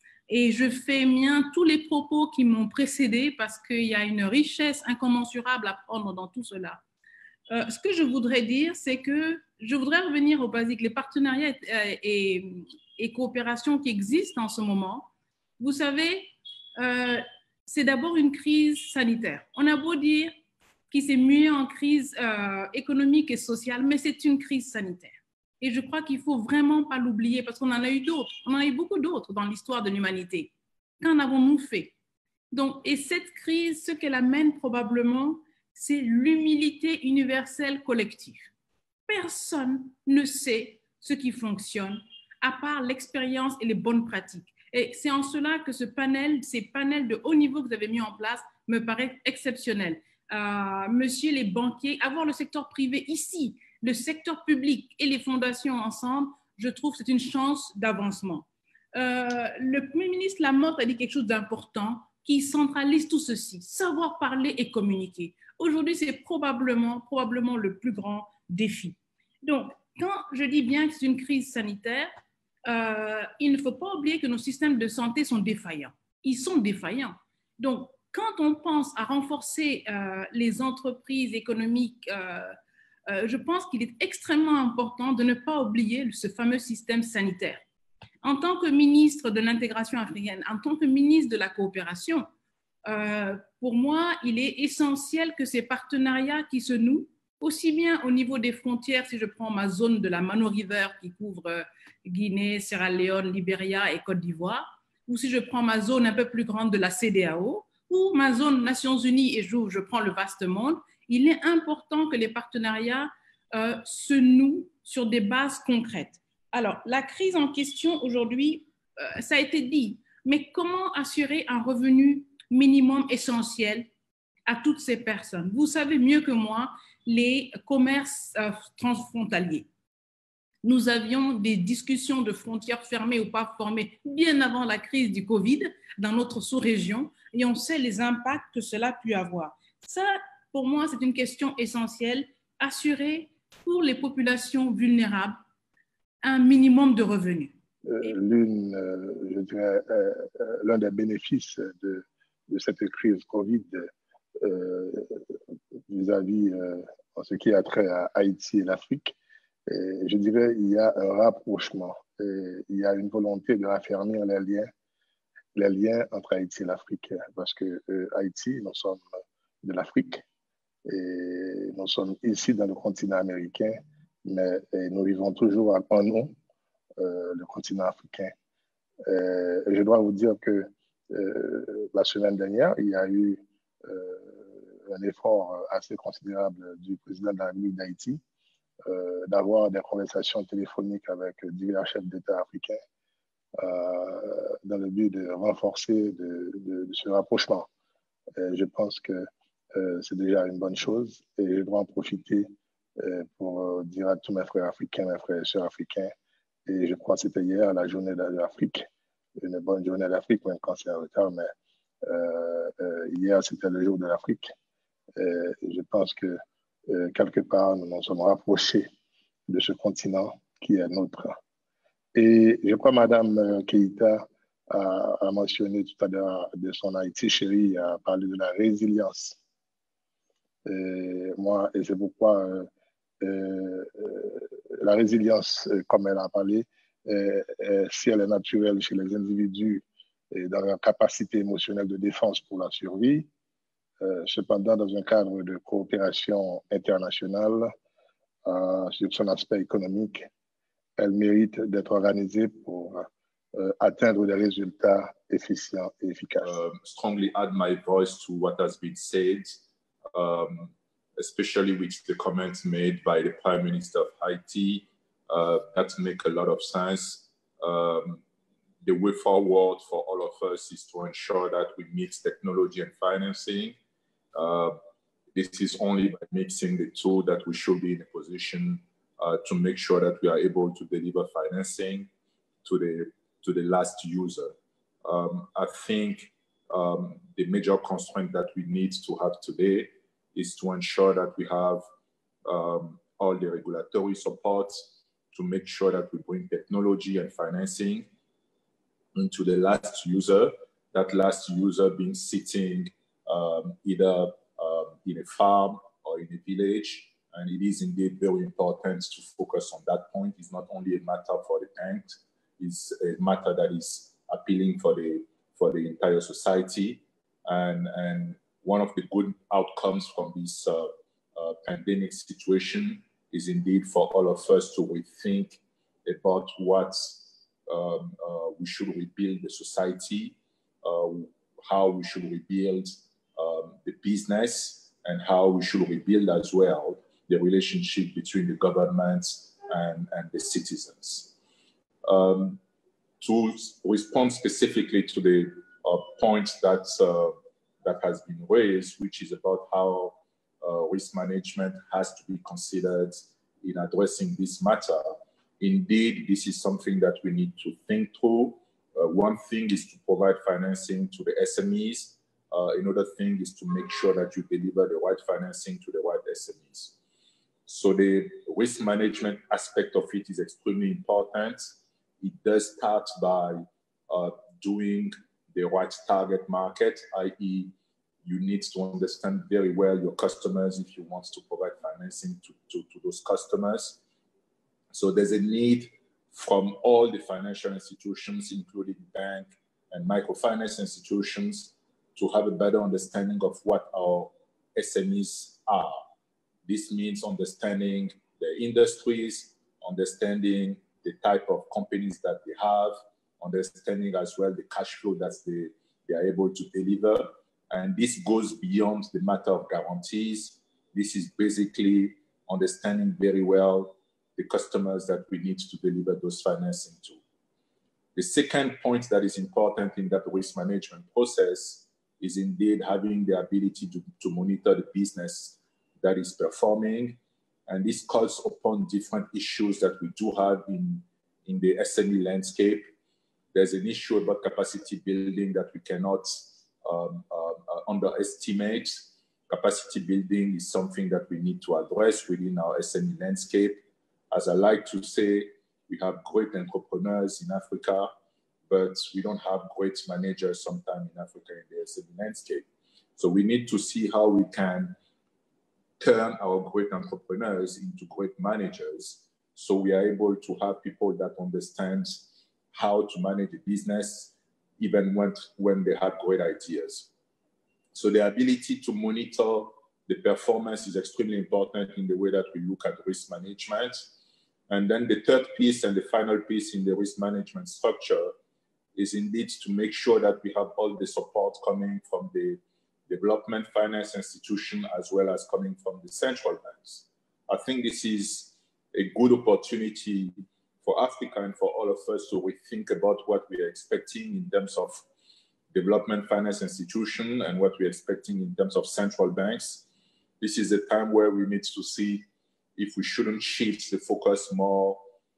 Et je fais mien tous les propos qui m'ont précédé parce qu'il y a une richesse incommensurable à prendre dans tout cela. Euh, ce que je voudrais dire, c'est que je voudrais revenir au basique, les partenariats et, et, et coopérations qui existent en ce moment. Vous savez, euh, c'est d'abord une crise sanitaire. On a beau dire qu'il s'est mué en crise euh, économique et sociale, mais c'est une crise sanitaire. Et je crois qu'il ne faut vraiment pas l'oublier parce qu'on en a eu d'autres. On en a eu beaucoup d'autres dans l'histoire de l'humanité. Qu'en avons-nous fait? Donc, et cette crise, ce qu'elle amène probablement, c'est l'humilité universelle collective. Personne ne sait ce qui fonctionne à part l'expérience et les bonnes pratiques. Et c'est en cela que ce panel, ces panels de haut niveau que vous avez mis en place me paraît exceptionnel. Euh, monsieur les banquiers, avoir le secteur privé ici, le secteur public et les fondations ensemble, je trouve que c'est une chance d'avancement. Euh, le Premier ministre Lamotte a dit quelque chose d'important qui centralise tout ceci, savoir parler et communiquer. Aujourd'hui, c'est probablement, probablement le plus grand défi. Donc, quand je dis bien que c'est une crise sanitaire, euh, il ne faut pas oublier que nos systèmes de santé sont défaillants. Ils sont défaillants. Donc, quand on pense à renforcer euh, les entreprises économiques, euh, euh, je pense qu'il est extrêmement important de ne pas oublier ce fameux système sanitaire. En tant que ministre de l'intégration africaine, en tant que ministre de la coopération, euh, pour moi, il est essentiel que ces partenariats qui se nouent, aussi bien au niveau des frontières, si je prends ma zone de la Mano River qui couvre euh, Guinée, Sierra Leone, Libéria et Côte d'Ivoire, ou si je prends ma zone un peu plus grande de la C D A O, ou ma zone Nations Unies et je, je prends le vaste monde, il est important que les partenariats euh, se nouent sur des bases concrètes. Alors, la crise en question aujourd'hui, euh, ça a été dit, mais comment assurer un revenu minimum essentiel à toutes ces personnes? Vous savez mieux que moi les commerces euh, transfrontaliers. Nous avions des discussions de frontières fermées ou pas fermées bien avant la crise du Covid dans notre sous-région et on sait les impacts que cela a pu avoir. Ça, pour moi, c'est une question essentielle, assurer pour les populations vulnérables un minimum de revenus. Euh, l'une, euh, je dirais, euh, euh, l'un des bénéfices de, de cette crise Covid euh, vis-à-vis euh, en ce qui a trait à Haïti et l'Afrique, et je dirais il y a un rapprochement, et il y a une volonté de raffermir les liens, les liens entre Haïti et l'Afrique, parce que euh, Haïti, nous sommes de l'Afrique et nous sommes ici dans le continent américain, mais nous vivons toujours en nous, euh, le continent africain. Euh, je dois vous dire que euh, la semaine dernière, il y a eu euh, un effort assez considérable du président de la République d'Haïti euh, d'avoir des conversations téléphoniques avec divers chefs d'État africains euh, dans le but de renforcer de, de, de ce rapprochement. Et je pense que euh, c'est déjà une bonne chose et je dois en profiter euh, pour dire à tous mes frères africains, mes frères et sœurs africains, et je crois que c'était hier la journée de l'Afrique, une bonne journée d'Afrique, même quand c'est en retard, mais euh, euh, hier c'était le jour de l'Afrique. Et je pense que euh, quelque part nous nous sommes rapprochés de ce continent qui est nôtre. Et je crois Madame Keïta a, a mentionné tout à l'heure de son Haïti chérie, a parlé de la résilience. Et moi, et c'est pourquoi euh, euh, la résilience, comme elle a parlé, euh, euh, si elle est naturelle chez les individus et dans leur capacité émotionnelle de défense pour la survie, euh, cependant, dans un cadre de coopération internationale, euh, sur son aspect économique, elle mérite d'être organisée pour euh, atteindre des résultats efficients et efficaces. Uh, strongly add my voice to what has been said, um, especially with the comments made by the Prime Minister of Haiti. Uh, that make a lot of sense. Um, the way forward for all of us is to ensure that we mix technology and financing. Uh, this is only by mixing the two that we should be in a position uh, to make sure that we are able to deliver financing to the, to the last user. Um, I think um, the major constraint that we need to have today is to ensure that we have um, all the regulatory support to make sure that we bring technology and financing into the last user, that last user being sitting um, either uh, in a farm or in a village. And it is indeed very important to focus on that point. It's not only a matter for the banked, it's a matter that is appealing for the, for the entire society. And, and one of the good outcomes from this uh, uh, pandemic situation is indeed for all of us to rethink about what um, uh, we should rebuild the society, uh, how we should rebuild um, the business, and how we should rebuild as well the relationship between the government and, and the citizens. Um, to respond specifically to the uh, point that, uh, that has been raised, which is about how uh, risk management has to be considered in addressing this matter. Indeed, this is something that we need to think through. Uh, one thing is to provide financing to the S M Es. Uh, another thing is to make sure that you deliver the right financing to the right S M Es. So the risk management aspect of it is extremely important. It does start by uh, doing the right target market, that is you need to understand very well your customers if you want to provide financing to, to, to those customers. So there's a need from all the financial institutions, including bank and microfinance institutions, to have a better understanding of what our S M Es are. This means understanding the industries, understanding the type of companies that they have, understanding as well the cash flow that they, they are able to deliver. And this goes beyond the matter of guarantees. This is basically understanding very well the customers that we need to deliver those financing to. The second point that is important in that risk management process is indeed having the ability to, to monitor the business that is performing. And this calls upon different issues that we do have in, in the S M E landscape. There's an issue about capacity building that we cannot um, uh, uh, underestimate. Capacity building is something that we need to address within our S M E landscape. As I like to say, we have great entrepreneurs in Africa, but we don't have great managers sometimes in Africa in the S M E landscape. So we need to see how we can turn our great entrepreneurs into great managers, so we are able to have people that understand how to manage a business, even when, when they have great ideas. So the ability to monitor the performance is extremely important in the way that we look at risk management. And then the third piece and the final piece in the risk management structure is indeed to make sure that we have all the support coming from the development finance institution as well as coming from the central banks. I think this is a good opportunity for Africa and for all of us to rethink about what we are expecting in terms of development finance institution and what we're expecting in terms of central banks. This is a time where we need to see if we shouldn't shift the focus more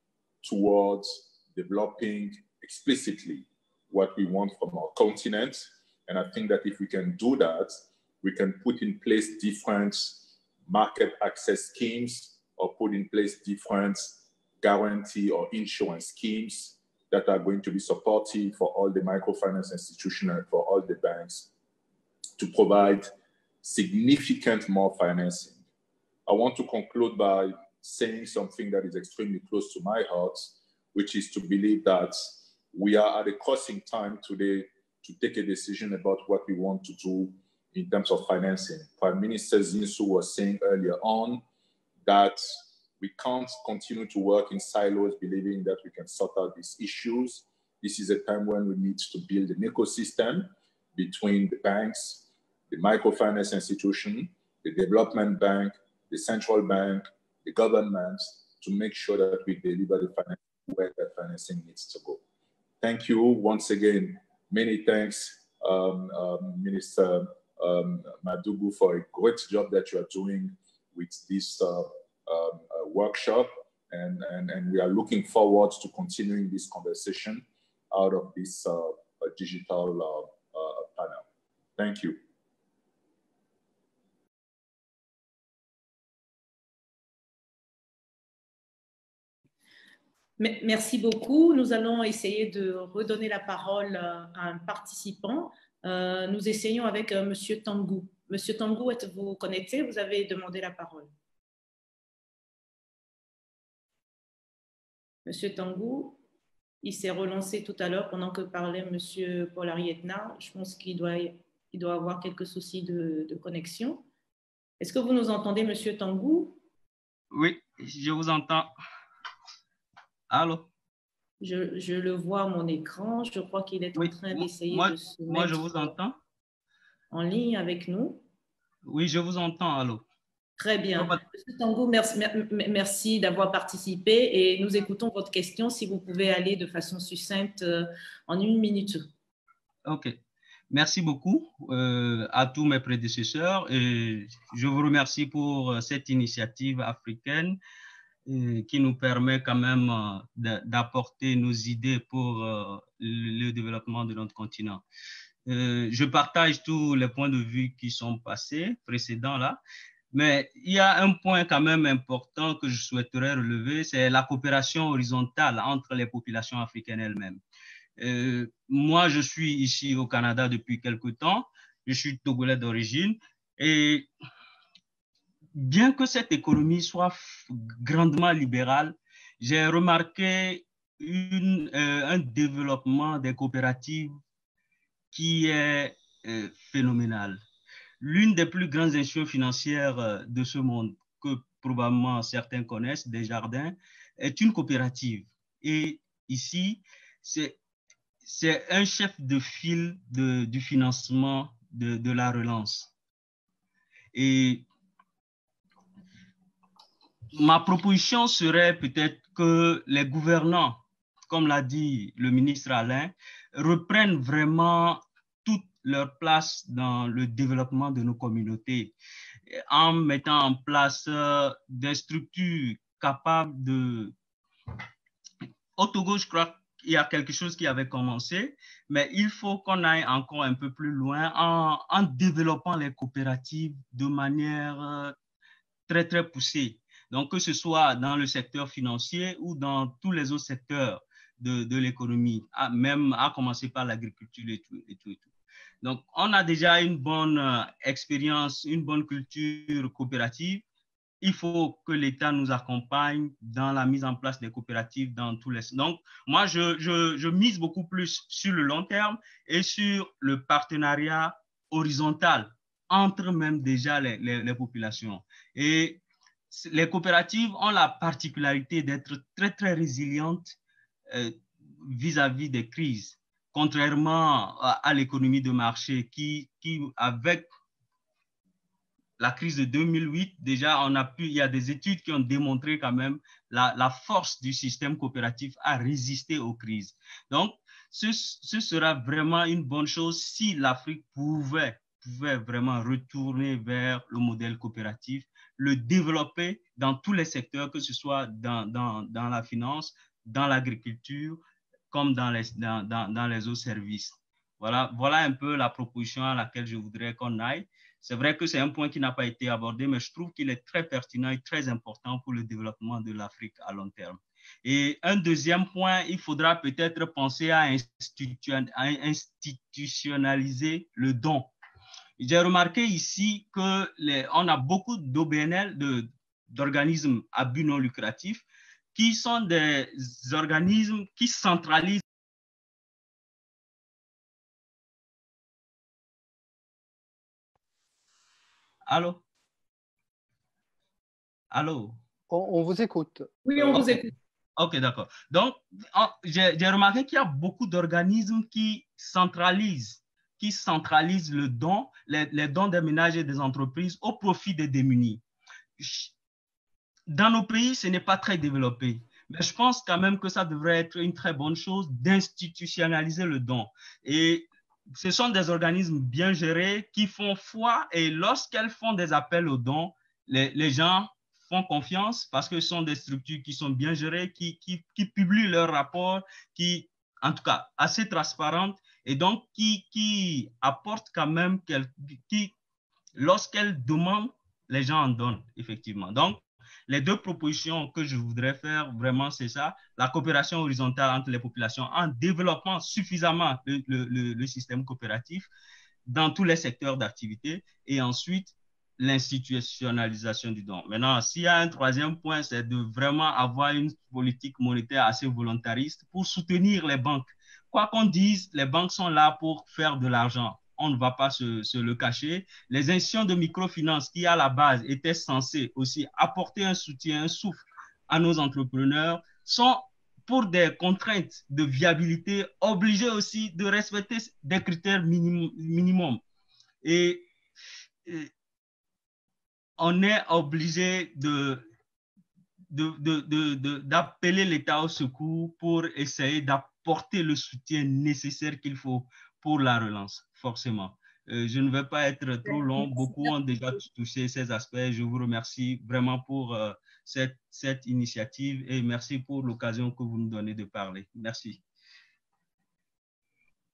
towards developing explicitly what we want from our continent. And I think that if we can do that, we can put in place different market access schemes or put in place different guarantee or insurance schemes that are going to be supportive for all the microfinance institutions and for all the banks to provide significant more financing. I want to conclude by saying something that is extremely close to my heart, which is to believe that we are at a crossing time today to take a decision about what we want to do in terms of financing. Prime Minister Zinsou was saying earlier on that we can't continue to work in silos believing that we can sort out these issues. This is a time when we need to build an ecosystem between the banks, the microfinance institution, the development bank, the central bank, the government, to make sure that we deliver the financing where that financing needs to go. Thank you once again. Many thanks, um, um, Minister um, Madugu, for a great job that you are doing with this uh, um, uh, workshop. And, and, and we are looking forward to continuing this conversation out of this uh, digital uh, uh, panel. Thank you. Merci beaucoup. Nous allons essayer de redonner la parole à un participant. Euh, nous essayons avec euh, Monsieur Tangou. Monsieur Tangou, êtes-vous connecté? Vous avez demandé la parole. Monsieur Tangou, il s'est relancé tout à l'heure pendant que parlait Monsieur Paul Arietna. Je pense qu'il doit, il doit avoir quelques soucis de, de connexion. Est-ce que vous nous entendez, Monsieur Tangou? Oui, je vous entends. Allô? Je, je le vois à mon écran. Je crois qu'il est en oui, train d'essayer de se moi, mettre je vous entends. En ligne avec nous. Oui, je vous entends. Allô? Très bien. Monsieur Tangou, merci, merci d'avoir participé et nous écoutons votre question. Si vous pouvez aller de façon succincte en une minute. OK. Merci beaucoup euh, à tous mes prédécesseurs et je vous remercie pour cette initiative africaine qui nous permet quand même euh, d'apporter nos idées pour euh, le, le développement de notre continent. Euh, je partage tous les points de vue qui sont passés, précédents là, mais il y a un point quand même important que je souhaiterais relever, c'est la coopération horizontale entre les populations africaines elles-mêmes. Euh, moi, je suis ici au Canada depuis quelque temps. je suis togolais d'origine. Et bien que cette économie soit grandement libérale, j'ai remarqué une, euh, un développement des coopératives qui est euh, phénoménal. L'une des plus grandes institutions financières euh, de ce monde, que probablement certains connaissent, Desjardins, est une coopérative. Et ici, c'est c'est un chef de file de, du financement de, de la relance. Et ma proposition serait peut-être que les gouvernants, comme l'a dit le ministre Alain, reprennent vraiment toute leur place dans le développement de nos communautés en mettant en place des structures capables de... Au Togo, je crois qu'il y a quelque chose qui avait commencé, mais il faut qu'on aille encore un peu plus loin en, en développant les coopératives de manière très, très poussée. Donc, que ce soit dans le secteur financier ou dans tous les autres secteurs de, de l'économie, même à commencer par l'agriculture et tout, et tout, et tout. Donc, on a déjà une bonne euh, expérience, une bonne culture coopérative. Il faut que l'État nous accompagne dans la mise en place des coopératives dans tous les... Donc, moi, je, je, je mise beaucoup plus sur le long terme et sur le partenariat horizontal entre même déjà les, les, les populations. Et les coopératives ont la particularité d'être très, très résilientes euh, vis-à-vis des crises, contrairement à, à l'économie de marché qui, qui, avec la crise de deux mille huit, déjà, on a pu, il y a des études qui ont démontré quand même la, la force du système coopératif à résister aux crises. Donc, ce, ce sera vraiment une bonne chose si l'Afrique pouvait, pouvait vraiment retourner vers le modèle coopératif, le développer dans tous les secteurs, que ce soit dans, dans, dans la finance, dans l'agriculture, comme dans les, dans, dans, dans les autres services. Voilà, voilà un peu la proposition à laquelle je voudrais qu'on aille. C'est vrai que c'est un point qui n'a pas été abordé, mais je trouve qu'il est très pertinent et très important pour le développement de l'Afrique à long terme. Et un deuxième point, il faudra peut-être penser à institutionnaliser le don. J'ai remarqué ici qu'on a beaucoup d'O B N L, de, d'organismes à but non lucratif, qui sont des organismes qui centralisent. Allô? Allô? On, on vous écoute. Oui, on okay. vous écoute. Ok, d'accord. Donc, j'ai remarqué qu'il y a beaucoup d'organismes qui centralisent, qui centralisent le don, les, les dons des ménages et des entreprises au profit des démunis. Dans nos pays, ce n'est pas très développé. Mais je pense quand même que ça devrait être une très bonne chose d'institutionnaliser le don. Et ce sont des organismes bien gérés qui font foi et lorsqu'elles font des appels aux dons, les, les gens font confiance parce que ce sont des structures qui sont bien gérées, qui, qui, qui publient leurs rapports, qui, en tout cas, assez transparentes et donc qui, qui apportent quand même, qui, lorsqu'elles demandent, les gens en donnent, effectivement. Donc, les deux propositions que je voudrais faire, vraiment, c'est ça, la coopération horizontale entre les populations en développant suffisamment le, le, le système coopératif dans tous les secteurs d'activité et ensuite, l'institutionnalisation du don. Maintenant, s'il y a un troisième point, c'est de vraiment avoir une politique monétaire assez volontariste pour soutenir les banques. Quoi qu'on dise, les banques sont là pour faire de l'argent. On ne va pas se, se le cacher. Les institutions de microfinance qui, à la base, étaient censées aussi apporter un soutien, un souffle à nos entrepreneurs, sont, pour des contraintes de viabilité, obligées aussi de respecter des critères minimum. minimum. Et, et on est obligé de, de, de, de, de, d'appeler l'État au secours pour essayer d'apporter le soutien nécessaire qu'il faut pour la relance, forcément. Euh, je ne vais pas être trop long. Beaucoup ont déjà touché ces aspects. Je vous remercie vraiment pour euh, cette, cette initiative et merci pour l'occasion que vous nous donnez de parler. Merci.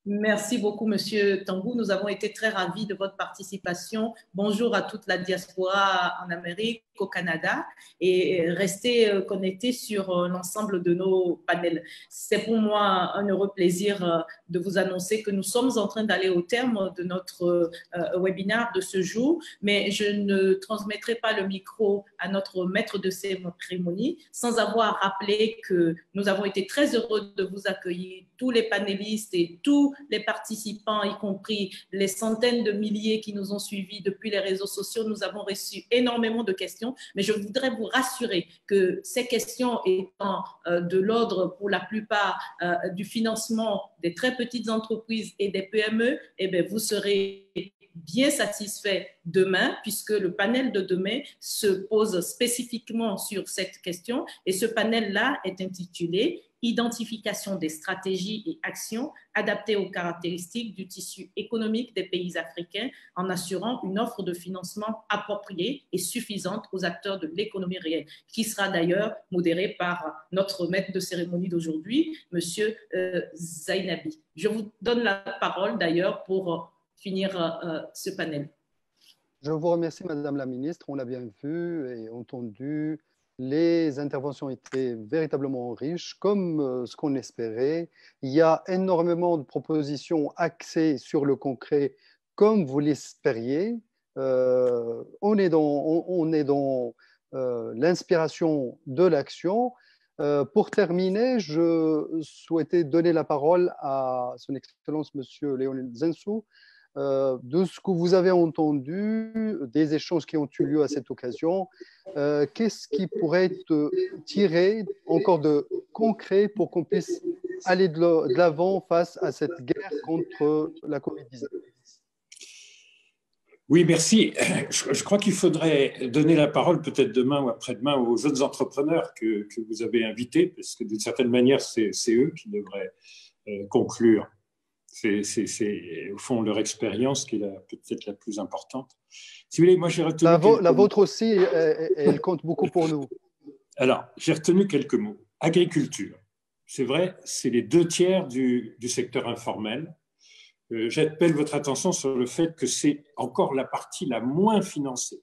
Merci beaucoup, Monsieur Tambou. Nous avons été très ravis de votre participation. Bonjour à toute la diaspora en Amérique, au Canada, et restez connectés sur l'ensemble de nos panels. C'est pour moi un heureux plaisir de vous annoncer que nous sommes en train d'aller au terme de notre webinaire de ce jour, mais je ne transmettrai pas le micro à notre maître de cérémonie sans avoir rappelé que nous avons été très heureux de vous accueillir, tous les panélistes et tous les participants, y compris les centaines de milliers qui nous ont suivis depuis les réseaux sociaux. Nous avons reçu énormément de questions, mais je voudrais vous rassurer que ces questions étant euh, de l'ordre pour la plupart euh, du financement des très petites entreprises et des P M E, eh bien, vous serez bien satisfait demain, puisque le panel de demain se pose spécifiquement sur cette question, et ce panel-là est intitulé « Identification des stratégies et actions adaptées aux caractéristiques du tissu économique des pays africains en assurant une offre de financement appropriée et suffisante aux acteurs de l'économie réelle », qui sera d'ailleurs modéré par notre maître de cérémonie d'aujourd'hui, M. Euh, Zainabi. Je vous donne la parole d'ailleurs pour finir euh, ce panel. Je vous remercie, Madame la Ministre. On l'a bien vu et entendu. Les interventions étaient véritablement riches, comme euh, ce qu'on espérait. Il y a énormément de propositions axées sur le concret, comme vous l'espériez. Euh, on est dans, on, on est dans euh, l'inspiration de l'action. Euh, pour terminer, je souhaitais donner la parole à Son Excellence Monsieur Léonel Zinsou, Euh, de ce que vous avez entendu, des échanges qui ont eu lieu à cette occasion. Euh, Qu'est-ce qui pourrait être tiré encore de concret pour qu'on puisse aller de l'avant face à cette guerre contre la covid dix-neuf? Oui, merci. Je, je crois qu'il faudrait donner la parole peut-être demain ou après-demain aux jeunes entrepreneurs que, que vous avez invités, parce que d'une certaine manière, c'est eux qui devraient euh, conclure. C'est au fond leur expérience qui est peut-être la plus importante. Si vous voulez, moi j'ai retenu la, vo la mots. vôtre aussi, elle, elle compte beaucoup pour nous. Alors, j'ai retenu quelques mots. Agriculture, c'est vrai, c'est les deux tiers du, du secteur informel. Euh, J'appelle votre attention sur le fait que c'est encore la partie la moins financée.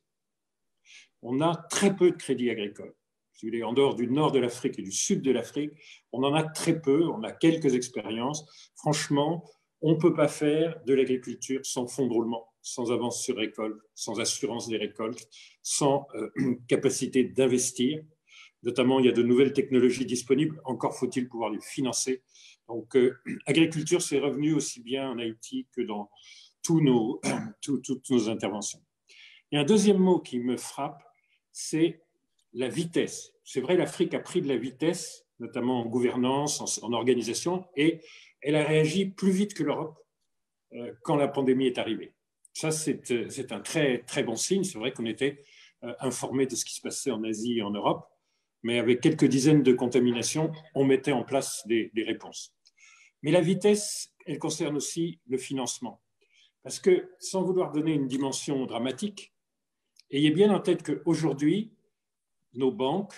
On a très peu de crédits agricoles. Si vous voulez, en dehors du nord de l'Afrique et du sud de l'Afrique, on en a très peu, on a quelques expériences. Franchement, on ne peut pas faire de l'agriculture sans fonds de roulement, sans avance sur récolte, sans assurance des récoltes, sans euh, capacité d'investir. Notamment, il y a de nouvelles technologies disponibles, encore faut-il pouvoir les financer. Donc, euh, agriculture, c'est revenu aussi bien en Haïti que dans tous nos, tout, toutes nos interventions. Il y a un deuxième mot qui me frappe, c'est la vitesse. C'est vrai, l'Afrique a pris de la vitesse, notamment en gouvernance, en, en organisation, et elle a réagi plus vite que l'Europe euh, quand la pandémie est arrivée. Ça, c'est un très, très bon signe. C'est vrai qu'on était euh, informé de ce qui se passait en Asie et en Europe, mais avec quelques dizaines de contaminations, on mettait en place des, des réponses. Mais la vitesse, elle concerne aussi le financement. Parce que, sans vouloir donner une dimension dramatique, ayez bien en tête qu'aujourd'hui, nos banques,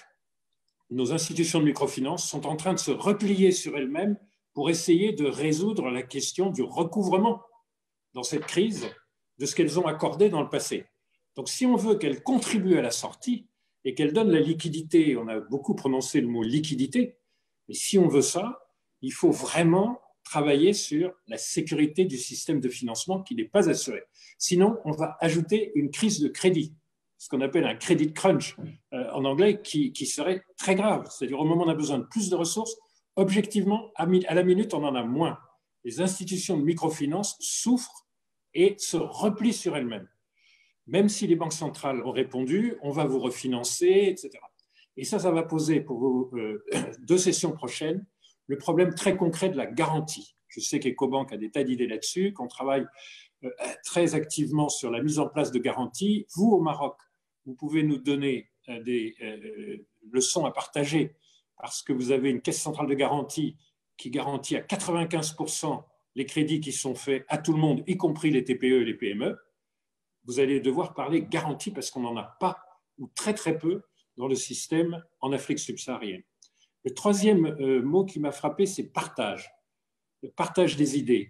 nos institutions de microfinance sont en train de se replier sur elles-mêmes pour essayer de résoudre la question du recouvrement dans cette crise de ce qu'elles ont accordé dans le passé. Donc, si on veut qu'elles contribuent à la sortie et qu'elles donnent la liquidité, on a beaucoup prononcé le mot liquidité, mais si on veut ça, il faut vraiment travailler sur la sécurité du système de financement qui n'est pas assuré. Sinon, on va ajouter une crise de crédit, ce qu'on appelle un credit crunch euh, en anglais, qui, qui serait très grave. C'est-à-dire, au moment où on a besoin de plus de ressources, objectivement, à la minute, on en a moins. Les institutions de microfinance souffrent et se replient sur elles-mêmes. Même si les banques centrales ont répondu, on va vous refinancer, et cetera. Et ça, ça va poser pour vos euh, deux sessions prochaines le problème très concret de la garantie. Je sais qu'Ecobank a des tas d'idées là-dessus, qu'on travaille euh, très activement sur la mise en place de garanties. Vous, au Maroc, vous pouvez nous donner euh, des euh, leçons à partager parce que vous avez une caisse centrale de garantie qui garantit à quatre-vingt-quinze pour cent les crédits qui sont faits à tout le monde, y compris les T P E et les P M E. Vous allez devoir parler garantie parce qu'on n'en a pas, ou très très peu, dans le système en Afrique subsaharienne. Le troisième euh, mot qui m'a frappé, c'est partage. Le partage des idées.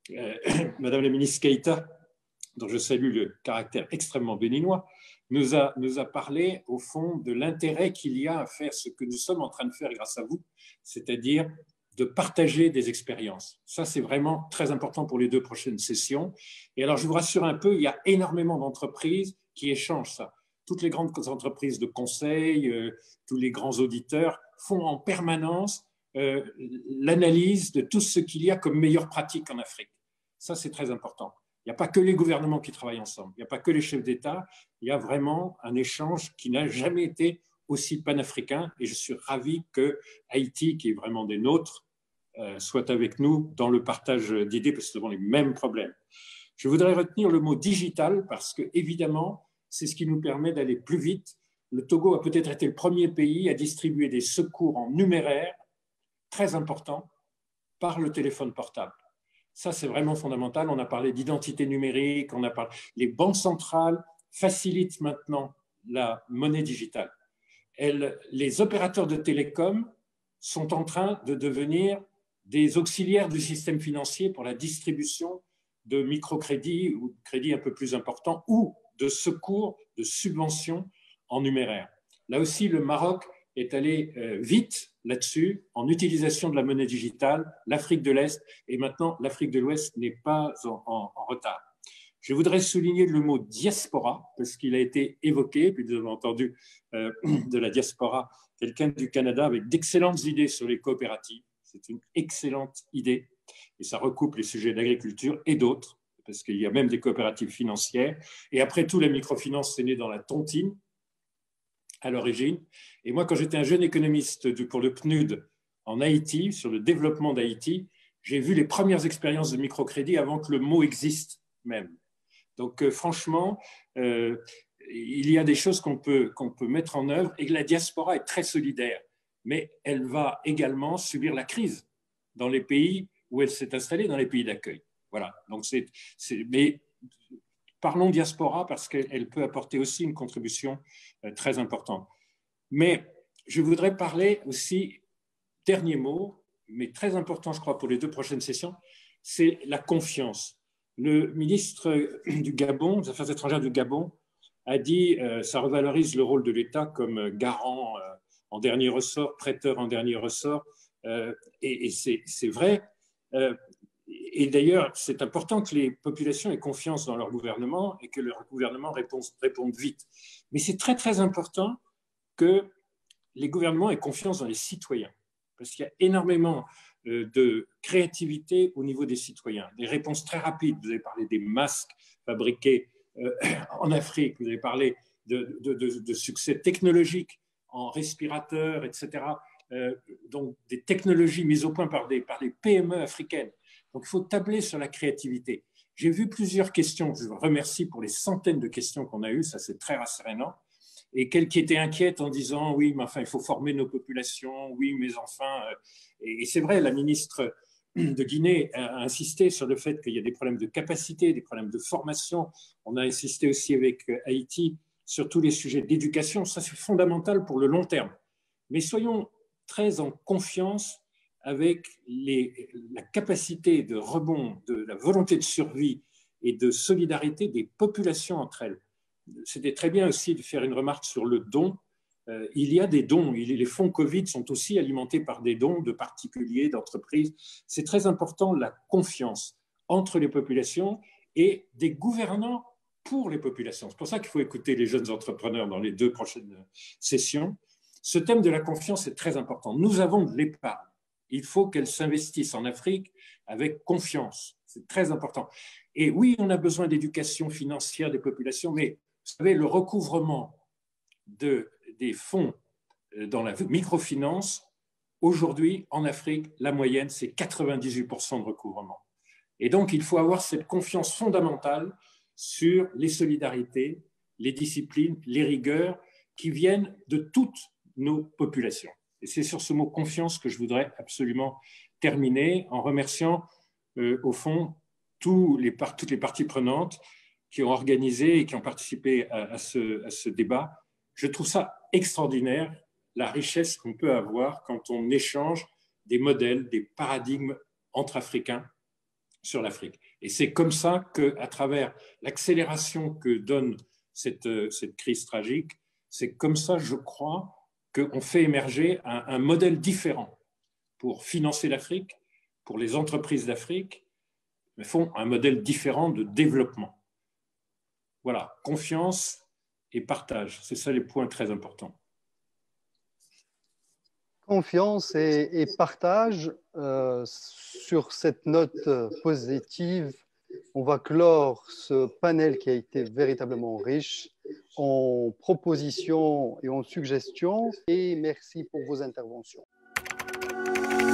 euh, Madame la ministre Keïta, dont je salue le caractère extrêmement béninois, nous a, nous a parlé au fond de l'intérêt qu'il y a à faire ce que nous sommes en train de faire grâce à vous, c'est-à-dire de partager des expériences. Ça, c'est vraiment très important pour les deux prochaines sessions. Et alors, je vous rassure un peu, il y a énormément d'entreprises qui échangent ça. Toutes les grandes entreprises de conseil, euh, tous les grands auditeurs font en permanence euh, l'analyse de tout ce qu'il y a comme meilleure pratique en Afrique. Ça, c'est très important. Il n'y a pas que les gouvernements qui travaillent ensemble, il n'y a pas que les chefs d'État, il y a vraiment un échange qui n'a jamais été aussi panafricain et je suis ravi que Haïti, qui est vraiment des nôtres, euh, soit avec nous dans le partage d'idées parce que nous avons les mêmes problèmes. Je voudrais retenir le mot digital parce que, évidemment, c'est ce qui nous permet d'aller plus vite. Le Togo a peut-être été le premier pays à distribuer des secours en numéraire très importants par le téléphone portable. Ça, c'est vraiment fondamental. On a parlé d'identité numérique, on a parlé... les banques centrales facilitent maintenant la monnaie digitale. Elles, les opérateurs de télécom sont en train de devenir des auxiliaires du système financier pour la distribution de microcrédits ou de crédits un peu plus importants ou de secours, de subventions en numéraire. Là aussi, le Maroc est allé euh, vite là-dessus en utilisation de la monnaie digitale, l'Afrique de l'Est et maintenant l'Afrique de l'Ouest n'est pas en, en, en retard. Je voudrais souligner le mot diaspora parce qu'il a été évoqué, puis nous avons entendu euh, de la diaspora quelqu'un du Canada avec d'excellentes idées sur les coopératives. C'est une excellente idée et ça recoupe les sujets d'agriculture et d'autres parce qu'il y a même des coopératives financières. Et après tout, la microfinance, c'est né dans la tontine à l'origine. Et moi, quand j'étais un jeune économiste pour le P N U D en Haïti, sur le développement d'Haïti, j'ai vu les premières expériences de microcrédit avant que le mot existe même. Donc, euh, franchement, euh, il y a des choses qu'on peut, qu'on peut mettre en œuvre et que la diaspora est très solidaire, mais elle va également subir la crise dans les pays où elle s'est installée, dans les pays d'accueil. Voilà. Donc, c'est, c'est, mais parlons diaspora parce qu'elle peut apporter aussi une contribution euh, très importante. Mais je voudrais parler aussi, dernier mot, mais très important, je crois, pour les deux prochaines sessions, c'est la confiance. Le ministre du Gabon, des Affaires étrangères du Gabon, a dit euh, ça revalorise le rôle de l'État comme garant euh, en dernier ressort, prêteur en dernier ressort, euh, et, et c'est, c'est vrai. Euh, et d'ailleurs, c'est important que les populations aient confiance dans leur gouvernement et que leur gouvernement réponde, réponde vite. Mais c'est très, très important que les gouvernements aient confiance dans les citoyens, parce qu'il y a énormément de créativité au niveau des citoyens, des réponses très rapides. Vous avez parlé des masques fabriqués euh, en Afrique, vous avez parlé de, de, de, de succès technologiques en respirateurs, et cetera. Euh, donc des technologies mises au point par, des, par les P M E africaines. Donc il faut tabler sur la créativité. J'ai vu plusieurs questions, je vous remercie pour les centaines de questions qu'on a eues, ça c'est très rassérénant, et quelques qui étaient inquiètes en disant oui, mais enfin il faut former nos populations, oui, mais enfin, euh, et, et c'est vrai, la ministre de Guinée a insisté sur le fait qu'il y a des problèmes de capacité, des problèmes de formation. On a insisté aussi avec Haïti sur tous les sujets d'éducation. Ça, c'est fondamental pour le long terme. Mais soyons très en confiance avec les, la capacité de rebond, de la volonté de survie et de solidarité des populations entre elles. C'était très bien aussi de faire une remarque sur le don. Euh, il y a des dons. Les fonds Covid sont aussi alimentés par des dons de particuliers, d'entreprises. C'est très important la confiance entre les populations et des gouvernants pour les populations. C'est pour ça qu'il faut écouter les jeunes entrepreneurs dans les deux prochaines sessions. Ce thème de la confiance est très important. Nous avons de l'épargne. Il faut qu'elle s'investisse en Afrique avec confiance. C'est très important. Et oui, on a besoin d'éducation financière des populations, mais vous savez, le recouvrement de, des fonds dans la microfinance, aujourd'hui, en Afrique, la moyenne, c'est quatre-vingt-dix-huit pour cent de recouvrement. Et donc, il faut avoir cette confiance fondamentale sur les solidarités, les disciplines, les rigueurs qui viennent de toutes nos populations. Et c'est sur ce mot confiance que je voudrais absolument terminer en remerciant, euh, au fond, tous les, toutes les parties prenantes qui ont organisé et qui ont participé à, à, ce, à ce débat. Je trouve ça extraordinaire, la richesse qu'on peut avoir quand on échange des modèles, des paradigmes entre Africains. sur l'Afrique. Et c'est comme ça qu'à travers l'accélération que donne cette, cette crise tragique, c'est comme ça, je crois, qu'on fait émerger un, un modèle différent pour financer l'Afrique, pour les entreprises d'Afrique, mais font un modèle différent de développement. Voilà, confiance et partage, c'est ça les points très importants. Confiance et, et partage. Euh, sur cette note positive, on va clore ce panel qui a été véritablement riche en propositions et en suggestions. Et merci pour vos interventions.